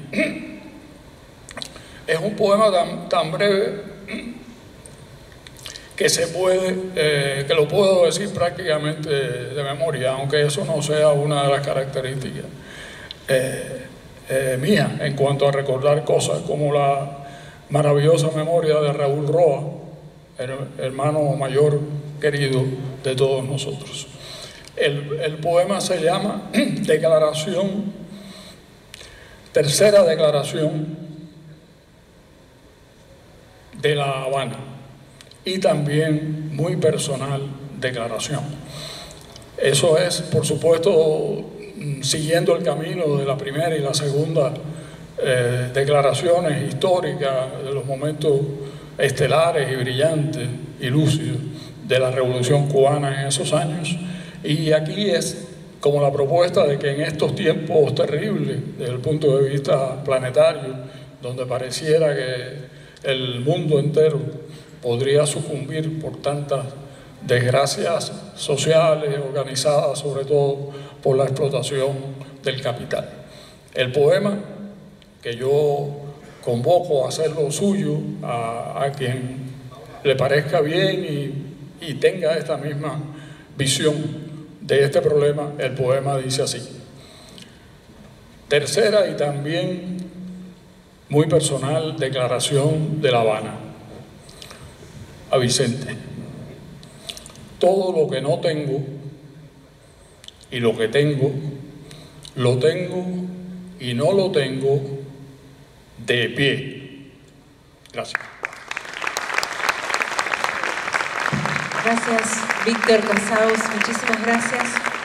Es un poema tan, tan breve que se puede, eh, que lo puedo decir prácticamente de memoria, aunque eso no sea una de las características eh, eh, mías en cuanto a recordar cosas, como la maravillosa memoria de Raúl Roa, el hermano mayor querido de todos nosotros. El, el poema se llama Declaración, Tercera Declaración de La Habana, y también muy personal declaración. Eso es, por supuesto, siguiendo el camino de la primera y la segunda eh, declaraciones históricas de los momentos estelares y brillantes y lúcidos de la Revolución Cubana en esos años. Y aquí es como la propuesta de que en estos tiempos terribles, desde el punto de vista planetario, donde pareciera que el mundo entero podría sucumbir por tantas desgracias sociales organizadas sobre todo por la explotación del capital. El poema, que yo convoco a hacerlo suyo a, a quien le parezca bien y, y tenga esta misma visión de este problema, el poema dice así: tercera y también muy personal declaración de La Habana. A Vicente: todo lo que no tengo y lo que tengo, lo tengo y no lo tengo de pie. Gracias. Gracias, Víctor Casaus, muchísimas gracias.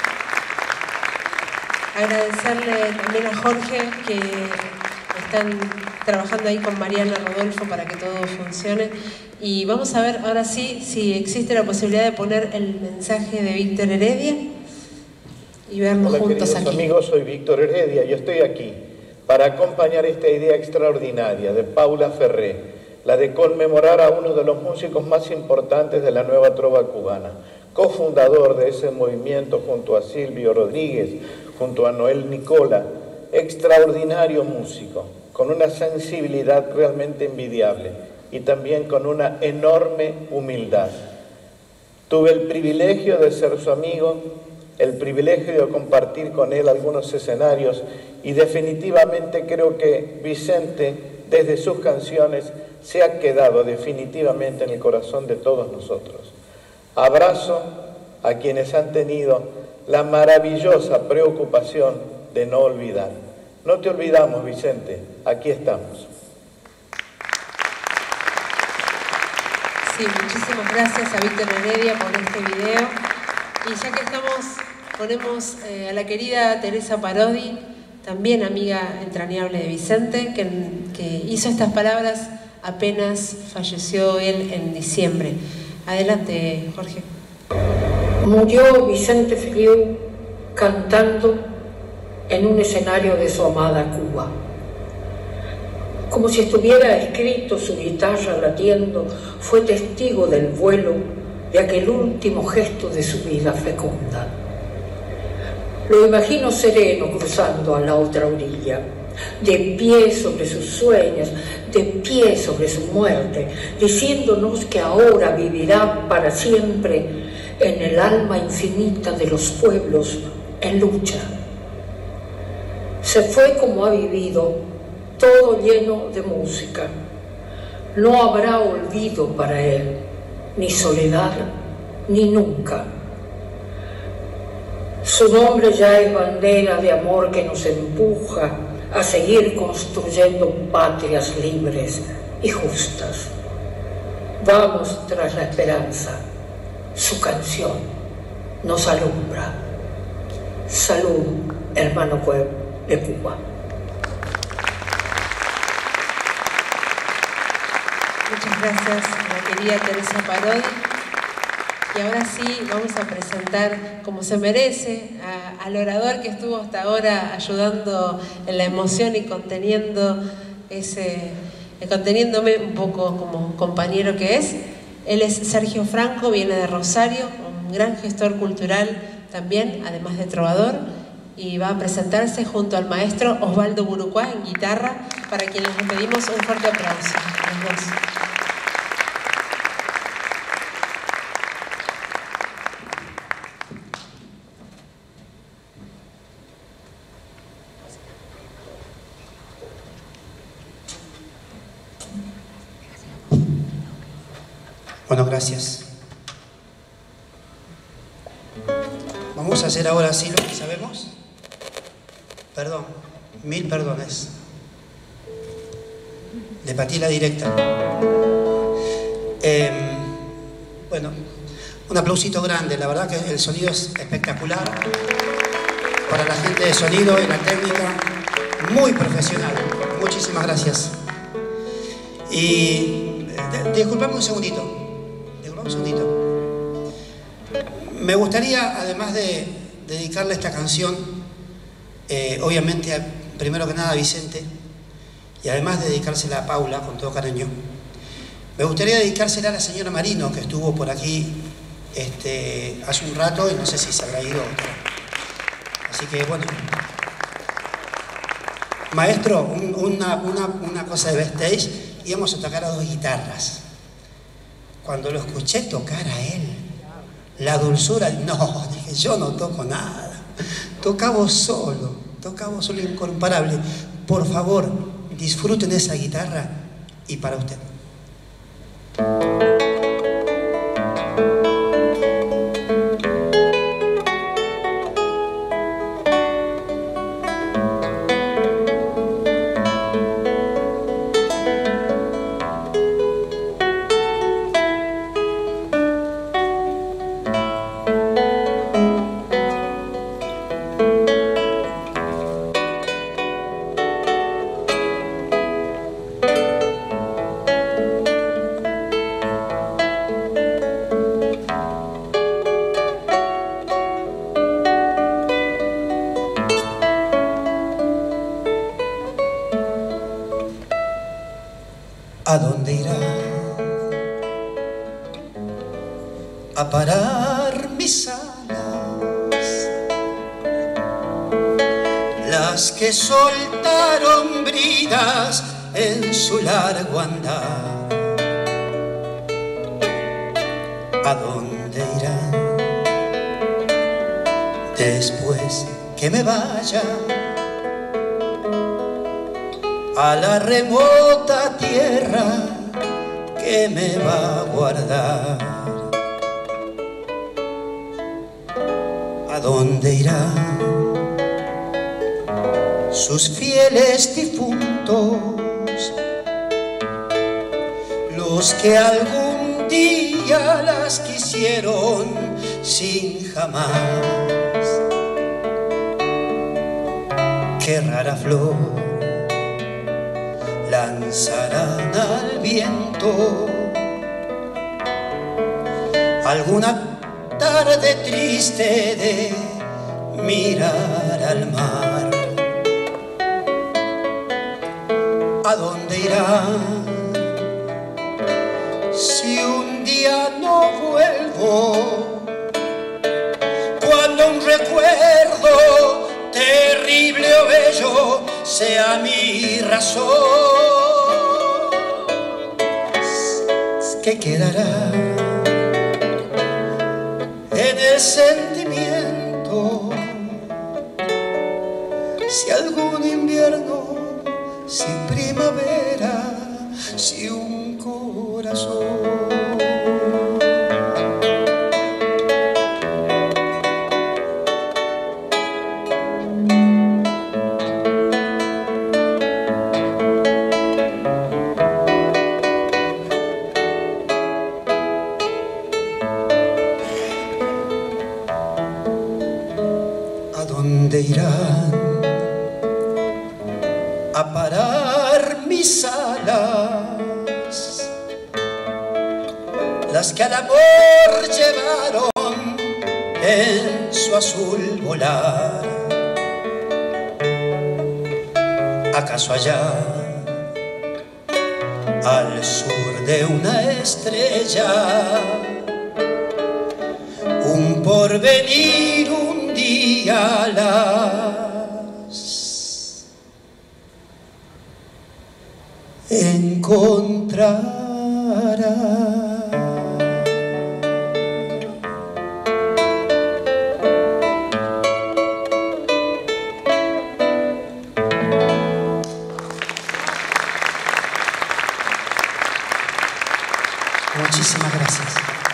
Agradecerle también a Jorge, que están trabajando ahí con Mariana Rodolfo para que todo funcione. Y vamos a ver ahora sí si existe la posibilidad de poner el mensaje de Víctor Heredia y vernos Hola, juntos queridos aquí. amigos, soy Víctor Heredia y estoy aquí para acompañar esta idea extraordinaria de Paula Ferré, la de conmemorar a uno de los músicos más importantes de la nueva trova cubana, cofundador de ese movimiento junto a Silvio Rodríguez, junto a Noel Nicola, extraordinario músico, con una sensibilidad realmente envidiable y también con una enorme humildad. Tuve el privilegio de ser su amigo, el privilegio de compartir con él algunos escenarios y definitivamente creo que Vicente, desde sus canciones, se ha quedado definitivamente en el corazón de todos nosotros. Abrazo a quienes han tenido la maravillosa preocupación de no olvidar. No te olvidamos, Vicente, aquí estamos. Sí, muchísimas gracias a Víctor Heredia por este video. Y ya que estamos, ponemos eh, a la querida Teresa Parodi, también amiga entrañable de Vicente, que, que hizo estas palabras apenas falleció él en diciembre. Adelante, Jorge. Murió Vicente Feliu cantando en un escenario de su amada Cuba. Como si estuviera escrito, su guitarra latiendo, fue testigo del vuelo de aquel último gesto de su vida fecunda. Lo imagino sereno cruzando a la otra orilla, de pie sobre sus sueños, de pie sobre su muerte, diciéndonos que ahora vivirá para siempre en el alma infinita de los pueblos en lucha. Se fue como ha vivido, todo lleno de música. No habrá olvido para él, ni soledad, ni nunca. Su nombre ya es bandera de amor que nos empuja a seguir construyendo patrias libres y justas. Vamos tras la esperanza. Su canción nos alumbra. Salud, hermano pueblo de Cuba. Muchas gracias a la querida Teresa Parodi. Y ahora sí vamos a presentar, como se merece, a, al orador que estuvo hasta ahora ayudando en la emoción y conteniendo ese, conteniéndome un poco como compañero que es. Él es Sergio Franco, viene de Rosario, un gran gestor cultural también, además de trovador, y va a presentarse junto al maestro Osvaldo Burucuá en guitarra, para quien les pedimos un fuerte aplauso. Los dos. Bueno, gracias. Vamos a hacer ahora sí lo que sabemos. Perdón, mil perdones. Le patí la directa. Eh, bueno, un aplausito grande. La verdad que el sonido es espectacular. Para la gente de sonido y la técnica, muy profesional. Muchísimas gracias. Y eh, disculpame un segundito. Un segundito. Me gustaría, además de dedicarle esta canción, eh, obviamente, a, primero que nada a Vicente, y además de dedicársela a Paula, con todo cariño, me gustaría dedicársela a la señora Marino, que estuvo por aquí este, hace un rato y no sé si se habrá ido. Así que, bueno. Maestro, un, una, una, una cosa de backstage, íbamos a tocar a dos guitarras. Cuando lo escuché tocar a él, la dulzura, no, dije, yo no toco nada. Toca vos solo, toca vos solo, incomparable. Por favor, disfruten esa guitarra y para usted. ¿A dónde irá a parar mis alas? La las que soltaron bridas en su largo andar. ¿A dónde irán después que me vaya? A la remota tierra que me va a guardar. ¿A dónde irán sus fieles difuntos, los que algún día las quisieron sin jamás? Qué rara flor lanzarán al viento alguna tarde triste de mirar al mar. ¿A dónde irán si un día no vuelvo? Cuando un recuerdo terrible o bello sea mi razón, ¿qué quedará en el sentimiento si algún invierno sin primavera, si un corazón? ¿A dónde irán a parar mis alas, las que al amor llevaron en su azul volar? ¿Acaso allá, al sur de una estrella, un porvenir un día las encontrará? Muchísimas gracias.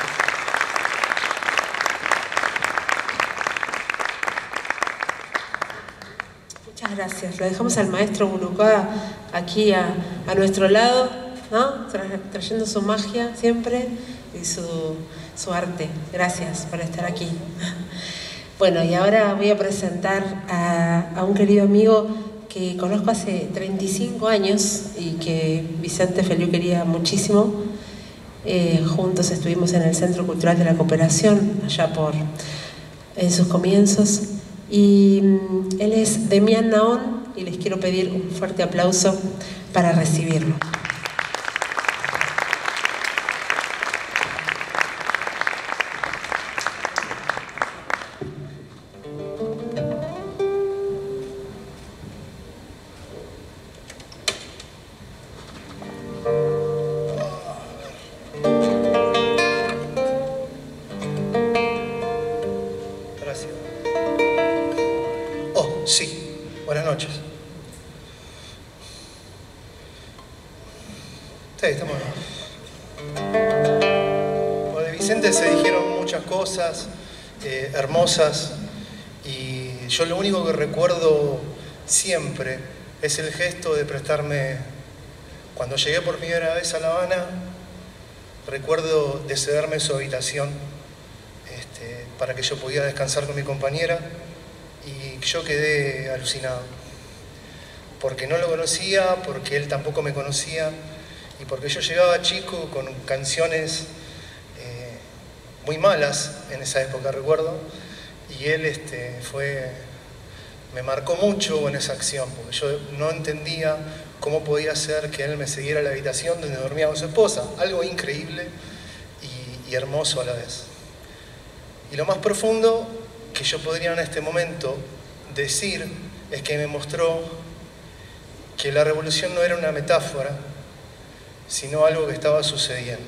Muchas gracias. Lo dejamos al maestro Bunucá aquí a, a nuestro lado, ¿no? Tra trayendo su magia siempre y su, su arte. Gracias por estar aquí. Bueno, y ahora voy a presentar a, a un querido amigo que conozco hace treinta y cinco años y que Vicente Feliu quería muchísimo. Eh, juntos estuvimos en el Centro Cultural de la Cooperación, allá por en sus comienzos. Y mm, él es Demián Nahón y les quiero pedir un fuerte aplauso para recibirlo. Sí, buenas noches. Sí, estamos bien. Bueno, de Vicente se dijeron muchas cosas eh, hermosas y yo lo único que recuerdo siempre es el gesto de prestarme, cuando llegué por primera vez a La Habana, recuerdo de cederme su habitación este, para que yo pudiera descansar con mi compañera. Y yo quedé alucinado, porque no lo conocía, porque él tampoco me conocía, y porque yo llegaba chico con canciones eh, muy malas en esa época, recuerdo, y él este, fue, me marcó mucho en esa acción, porque yo no entendía cómo podía ser que él me cediera a la habitación donde dormía con su esposa, algo increíble y, y hermoso a la vez. Y lo más profundo que yo podría en este momento decir es que me mostró que la revolución no era una metáfora, sino algo que estaba sucediendo.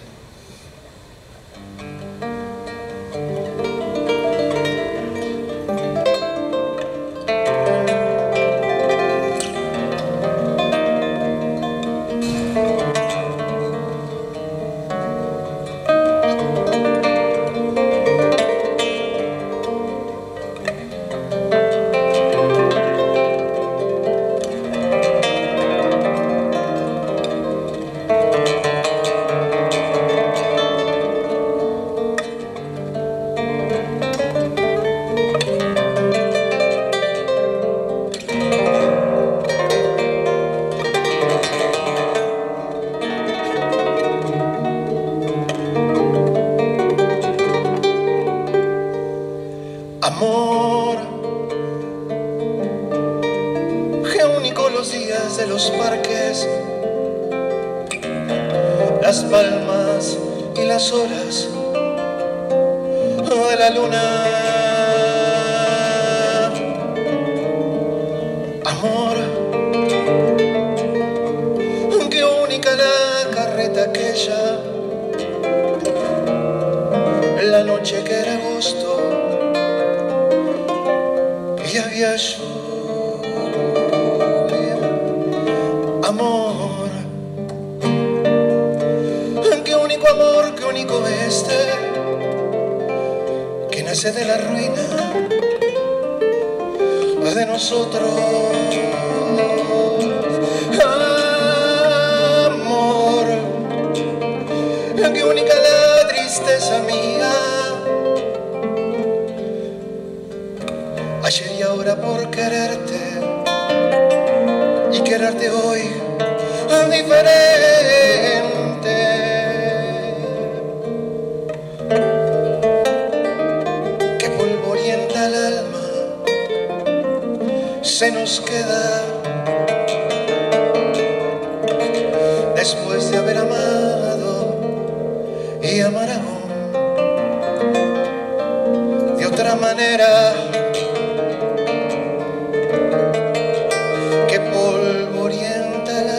Amor, qué único los días de los parques, las palmas y las horas de la luna. Amor, qué única la carreta aquella, la noche que era agosto y había lluvia. Amor, qué único amor, qué único este, que nace de la ruina de nosotros. Amor, qué única la tristeza mía, ayer y ahora por quererte, y quererte hoy diferente. Que polvorienta el alma se nos queda después de haber amado y amar aún de otra manera. Que polvorienta el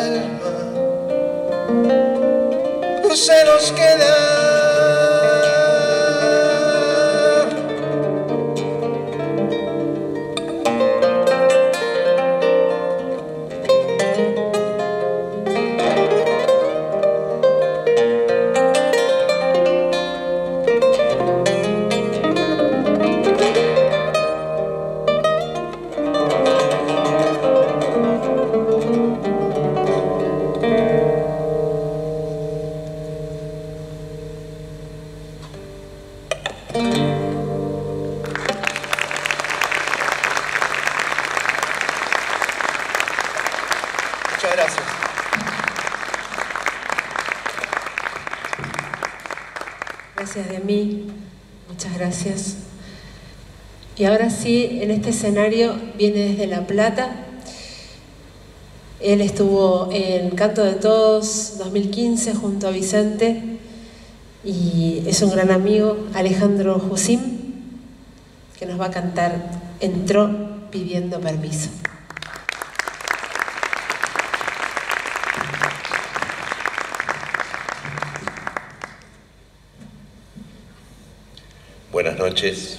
alma se nos queda gracias. Gracias de mí, muchas gracias. Y ahora sí, en este escenario viene desde La Plata. Él estuvo en Canto de Todos dos mil quince junto a Vicente y es un gran amigo, Alejandro Jusim, que nos va a cantar Entró pidiendo permiso. Buenas noches.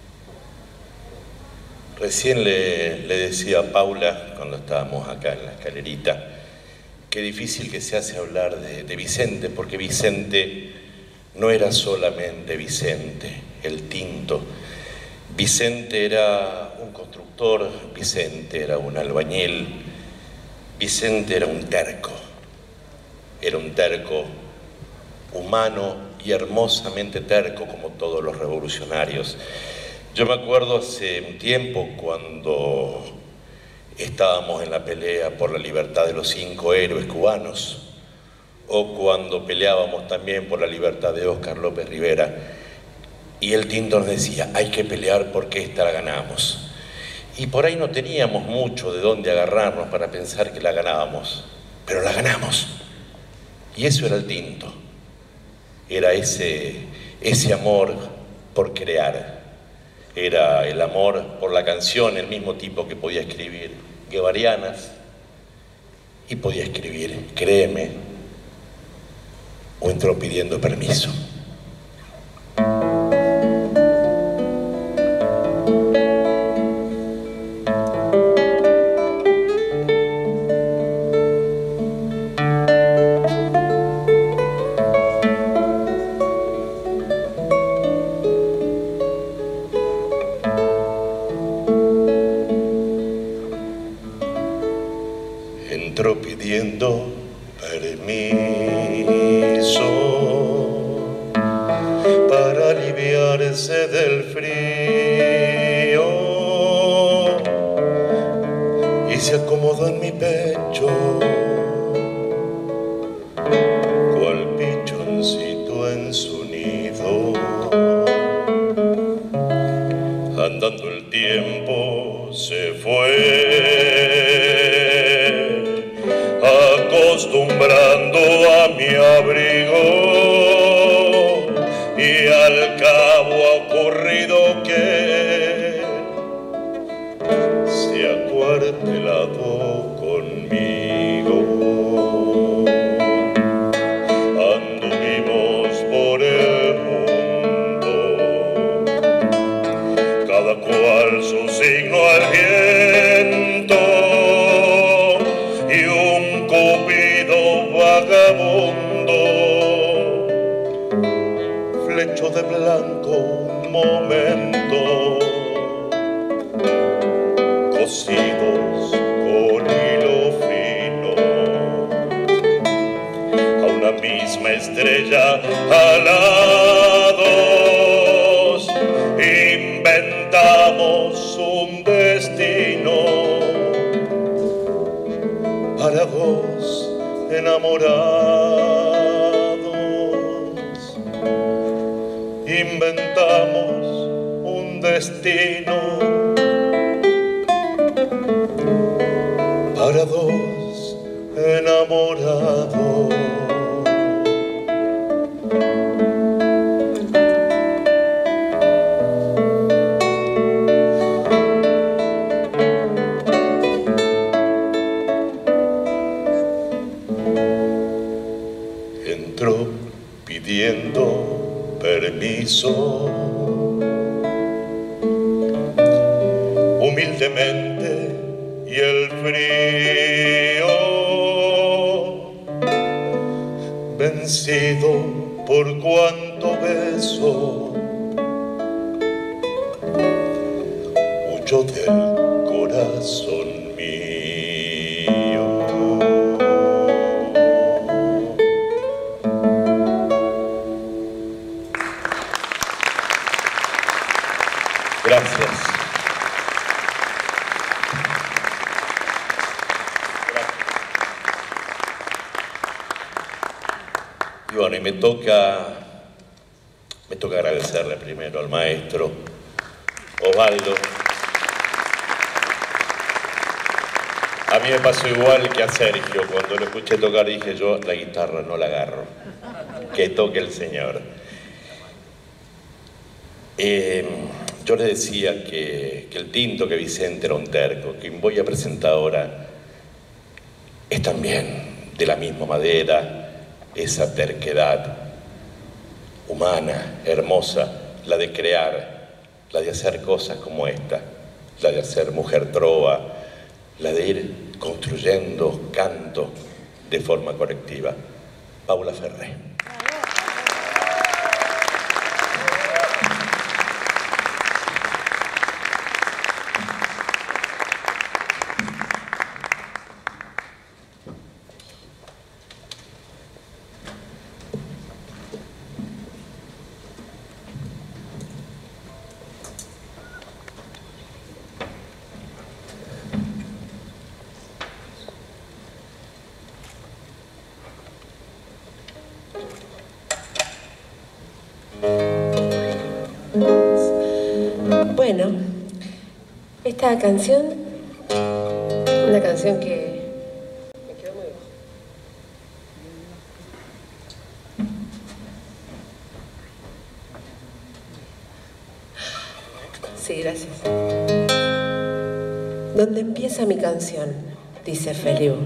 Recién le, le decía a Paula, cuando estábamos acá en la escalerita, qué difícil que se hace hablar de, de Vicente, porque Vicente no era solamente Vicente, el tinto. Vicente era un constructor, Vicente era un albañil, Vicente era un terco, era un terco humano y hermosamente terco como todos los revolucionarios. Yo me acuerdo hace un tiempo cuando estábamos en la pelea por la libertad de los cinco héroes cubanos, o cuando peleábamos también por la libertad de Óscar López Rivera, y el tinto nos decía, hay que pelear porque esta la ganamos. Y por ahí no teníamos mucho de dónde agarrarnos para pensar que la ganábamos, pero la ganamos. Y eso era el tinto. Era ese, ese amor por crear, era el amor por la canción, el mismo tipo que podía escribir guevarianas y podía escribir Créeme, o entró pidiendo permiso. Entró pidiendo permiso para aliviarse del frío y se acomodó en mi pecho cual pichoncito en su nido. Andando el tiempo se fue acostumbrando a mi abrigo y al cabo ha ocurrido que se ha acuartelado conmigo. Anduvimos por el mundo, cada cual su signo al viento, y un cupido vagabundo flecho de blanco un momento, cosidos con hilo fino a una misma estrella alados, inventamos un destino para dos enamorados. Inventamos un destino para dos enamorados. Entró pidiendo permiso, humildemente, y el frío, vencido por cuanto beso, huyó del corazón mío. Gracias. Y bueno, y me toca, me toca agradecerle primero al maestro Osvaldo. A mí me pasó igual que a Sergio, cuando lo escuché tocar dije yo, la guitarra no la agarro, que toque el señor. Eh, yo le decía que, que el tinto, que Vicente era un terco, quien voy a presentar ahora es también de la misma madera, esa terquedad humana, hermosa, la de crear, la de hacer cosas como esta, la de hacer mujer trova, la de ir construyendo canto de forma colectiva. Paula Ferré. Bueno, esta canción, una canción que me quedó muy bajo. Sí, gracias. ¿Dónde empieza mi canción? Dice Feliu.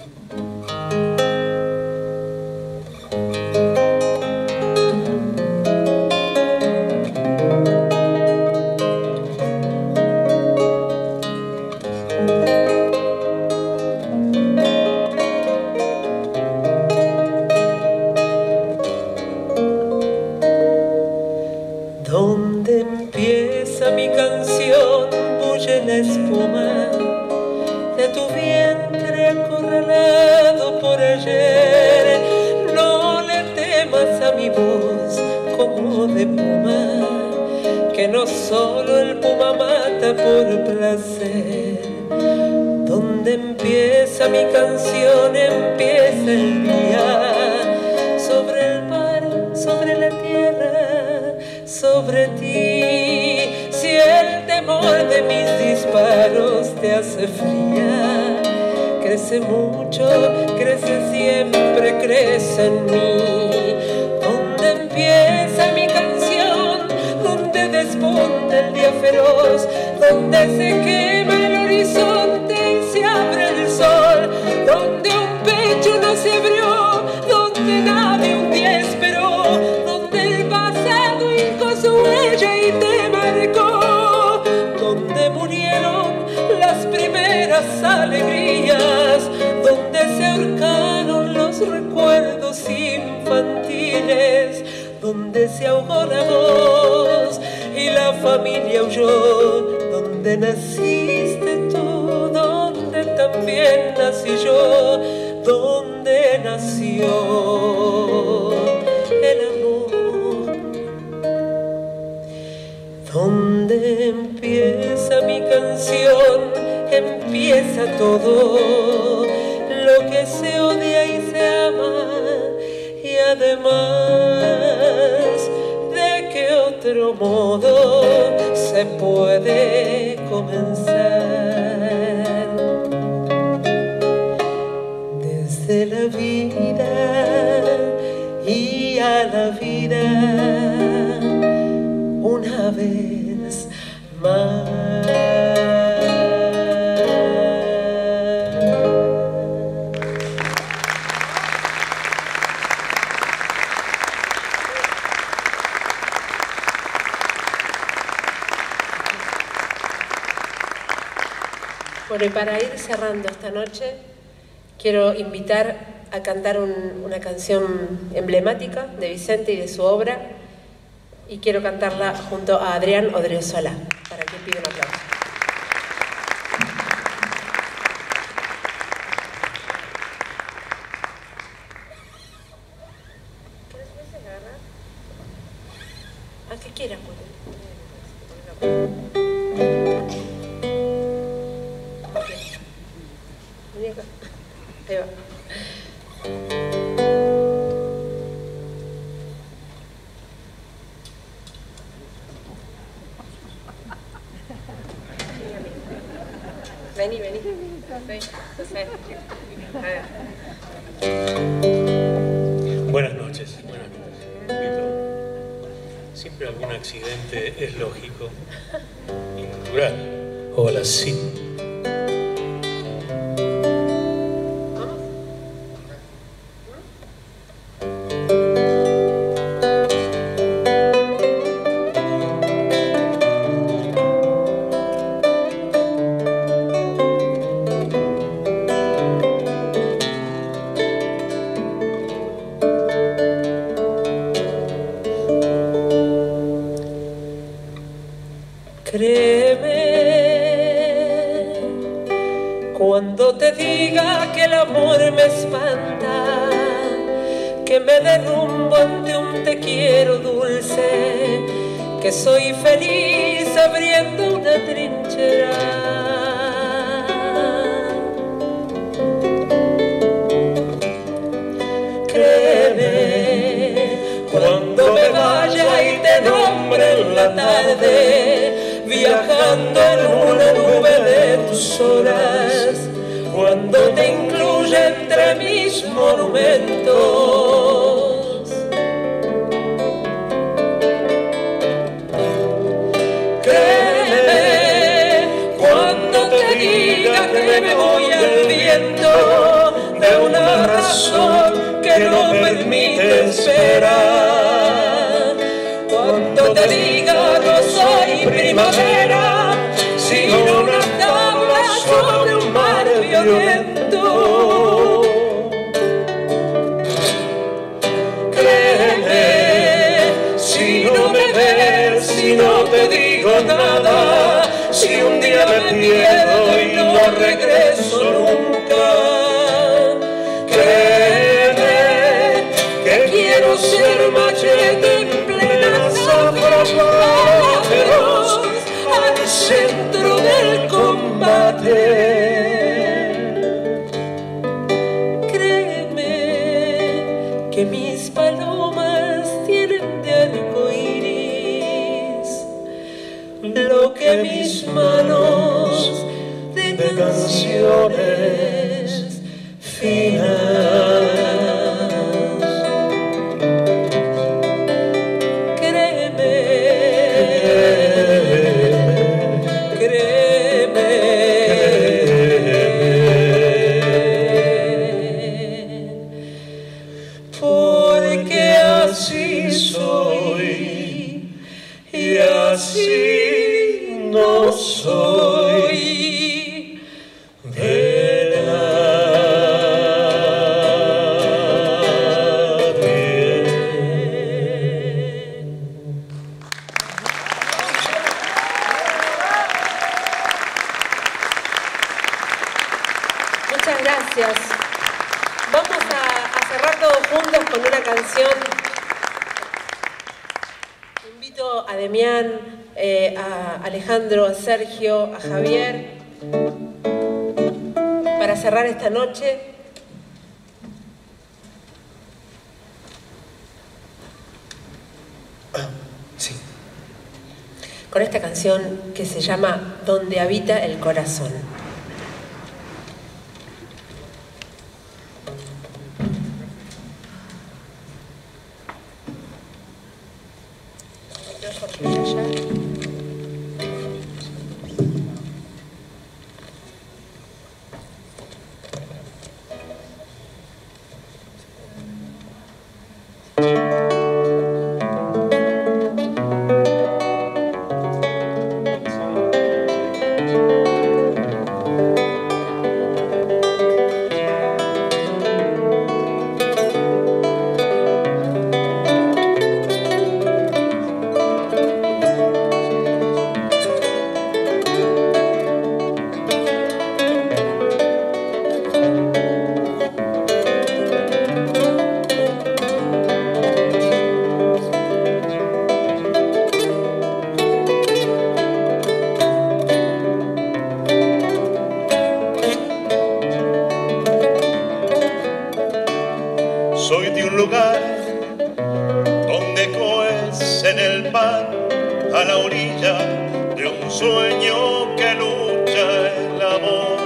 ¿Dónde empieza mi canción? Bulle la espuma de tu vientre acorralado por ayer. No le temas a mi voz como de puma, que no solo el puma mata por placer. ¿Dónde empieza mi canción? Empieza el día sobre el mar, sobre la tierra, sobre ti. Si el temor de mis disparos te hace fría, crece mucho, crece siempre, crece en mí. ¿Dónde empieza mi canción? ¿Dónde despunta el día feroz? ¿Dónde se quema el horizonte y se abre el sol? ¿Dónde un pecho no se abrió? ¿Dónde nadie un día esperó? ¿Dónde el pasado hincó su huella y te marcó? ¿Dónde murieron las primeras alegrías? ¿Dónde se ahorcaron los recuerdos infantiles? ¿Dónde se ahogó la voz y la familia huyó? ¿Dónde naciste tú? ¿Dónde también nací yo? ¿Dónde nació el amor? ¿Dónde empieza mi canción? Empieza todo lo que se odia y se ama, y además, ¿de qué otro modo se puede comenzar? Desde la vida y a la vida, una vez más. Bueno, y para ir cerrando esta noche, quiero invitar a cantar un, una canción emblemática de Vicente y de su obra, y quiero cantarla junto a Adrián Odriozola, para que pida un aplauso. ¿A qué quieras? Ahí va. Vení, vení. Buenas noches. Buenas noches. Siempre algún accidente es lógico y natural. Hola, sí. Cuando te diga que el amor me espanta, que me derrumbo ante un te quiero dulce, que soy feliz abriendo una trinchera. Créeme, cuando me vaya y te nombre en la tarde, viajando en una nube de tus horas, cuando te incluya entre mis monumentos. Créeme, te diga no soy primavera, sino una tabla sobre un mar violento. Créeme, si no me ves, si no te digo nada, si un día me pierdo y no regreso nunca. Créeme, que quiero ser machete en plena zafra feroz al centro del combate. Créeme, que mis palomas tienen de arcoíris lo que mis manos de canciones finas. Créeme, créeme, porque así soy y así no soy de nadie. Muchas gracias. Vamos a, a cerrar todos juntos con una canción. Invito a Demián, eh, a Alejandro, a Sergio, a Javier, para cerrar esta noche. Sí. Con esta canción que se llama Donde habita el corazón. Soy de un lugar donde cuecen el pan a la orilla de un sueño que lucha el amor.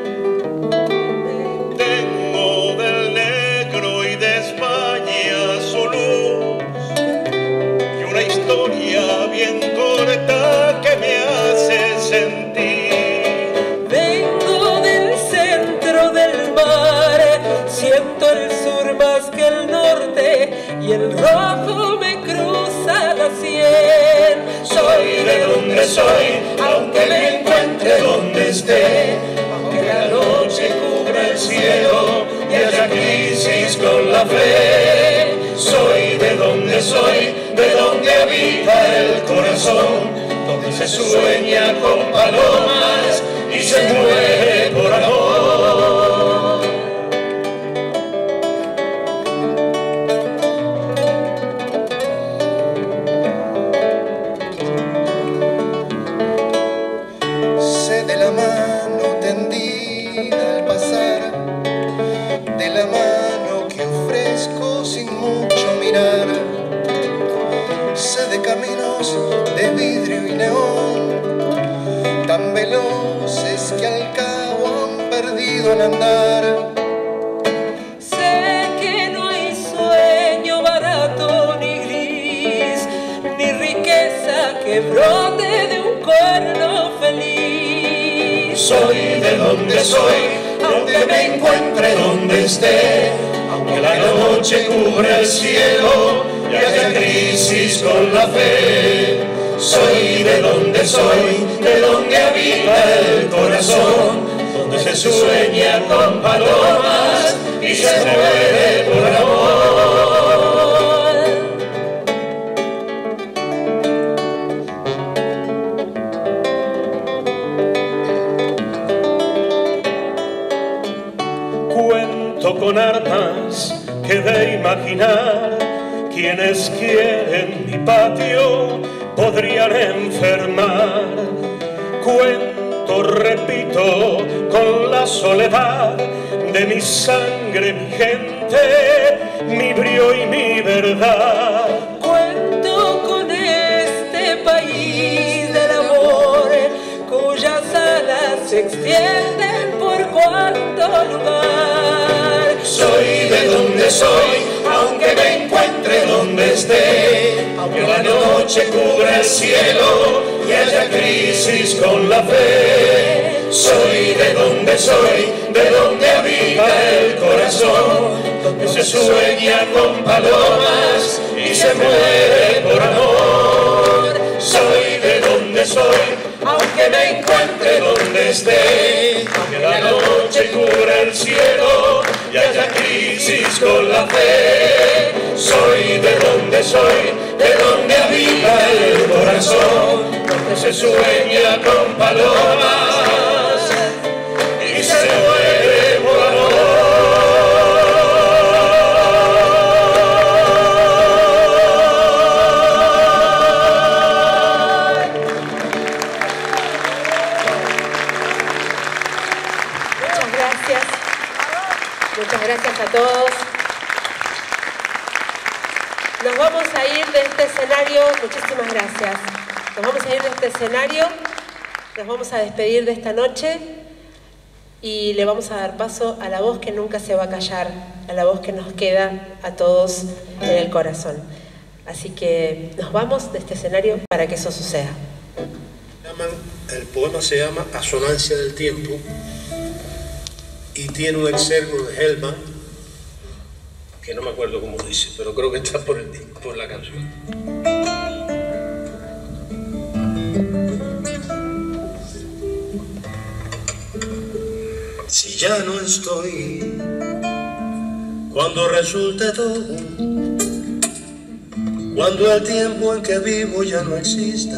Tengo del negro y de España su luz y una historia bien corta que me hace sentir. Vengo del centro del mar, siento el sur más que el norte y el rojo me cruza la sien. Soy de donde soy, aunque me encuentre donde esté, aunque la noche cubra el cielo y haya crisis con la fe. Soy de donde soy, de donde habita el corazón, donde se sueña con palomas y se muere por amor. Sé de la mano tendida al pasar, de la mano que ofrezco sin mucho mirar. Sé de caminos de vidrio y neón, tan veloces que al cabo han perdido el andar. Sé que no hay sueño barato ni gris, ni riqueza que brote de un cuerno feliz. Soy de donde soy, aunque me encuentre donde esté, aunque la noche cubra el cielo y haya crisis con la fe. Soy de donde soy, de donde habita el corazón, donde se sueña con palomas y se muere por amor. Cuento con armas que de imaginar, quienes quieren mi patio podrían enfermar. Cuento, repito, con la soledad de mi sangre, mi gente, mi brío y mi verdad. Cuento con este país del amor, cuyas alas se extienden por cuanto lugar. Soy de donde soy, aunque me encuentre donde esté, aunque la noche cubra el cielo y haya crisis con la fe. Soy de donde soy, de donde habita el corazón, donde se sueña con palomas y se muere por amor. Soy de donde soy, aunque me encuentre donde esté, aunque la noche cubra el cielo y haya crisis con la fe. Soy de donde soy, de donde habita el corazón, donde se sueña con palomas y se muere por amor. Muchas gracias. Muchas gracias a todos. Nos vamos a ir de este escenario, muchísimas gracias. Nos vamos a ir de este escenario, nos vamos a despedir de esta noche y le vamos a dar paso a la voz que nunca se va a callar, a la voz que nos queda a todos en el corazón. Así que nos vamos de este escenario para que eso suceda. El poema se llama Asonancia del Tiempo y tiene un excerno de Hellman, que no me acuerdo cómo dice, pero creo que está por, el, por la canción. Si ya no estoy, cuando resulte todo, cuando el tiempo en que vivo ya no exista,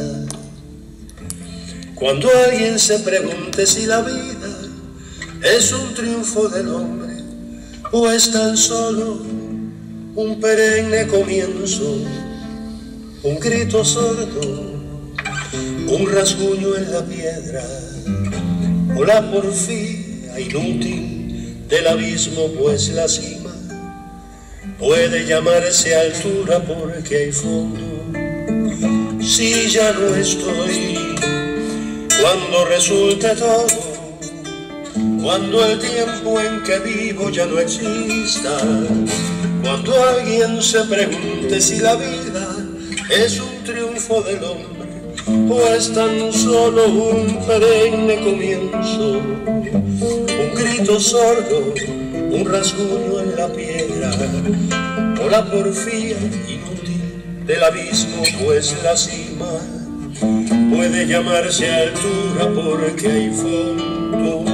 cuando alguien se pregunte si la vida es un triunfo del hombre o es tan solo un perenne comienzo, un grito sordo, un rasguño en la piedra, o la porfía inútil del abismo, pues la cima puede llamarse altura porque hay fondo. Si ya no estoy, cuando resulte todo, cuando el tiempo en que vivo ya no exista, cuando alguien se pregunte si la vida es un triunfo del hombre o es tan solo un perenne comienzo, un grito sordo, un rasguño en la piedra, o la porfía inútil del abismo, pues la cima puede llamarse altura porque hay fondo.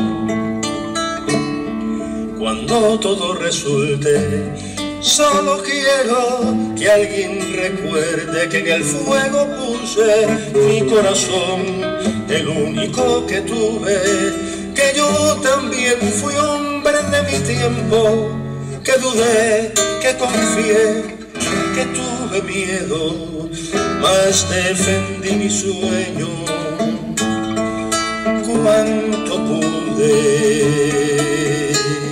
Cuando todo resulte, solo quiero que alguien recuerde que en el fuego puse mi corazón, el único que tuve, que yo también fui hombre de mi tiempo, que dudé, que confié, que tuve miedo, mas defendí mi sueño cuanto pude.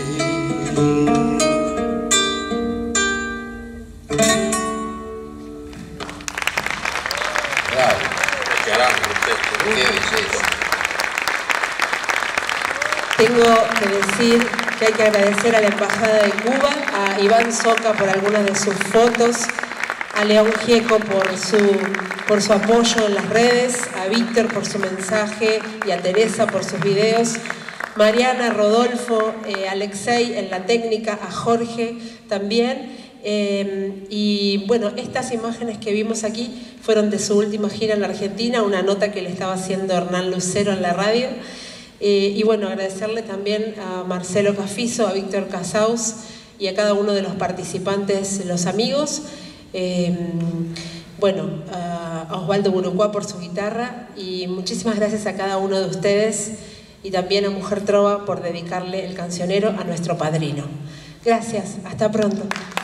Tengo que decir que hay que agradecer a la Embajada de Cuba, a Iván Soca por algunas de sus fotos, a León Gieco por su, por su apoyo en las redes, a Víctor por su mensaje y a Teresa por sus videos, Mariana, Rodolfo, eh, Alexei en la técnica, a Jorge también, Eh, y bueno, estas imágenes que vimos aquí fueron de su última gira en la Argentina, una nota que le estaba haciendo Hernán Lucero en la radio. Eh, y bueno, agradecerle también a Marcelo Cafizo, a Víctor Casaus y a cada uno de los participantes, los amigos. Eh, bueno, a Osvaldo Burucuá por su guitarra, y muchísimas gracias a cada uno de ustedes, y también a Mujer Trova por dedicarle el cancionero a nuestro padrino. Gracias, hasta pronto.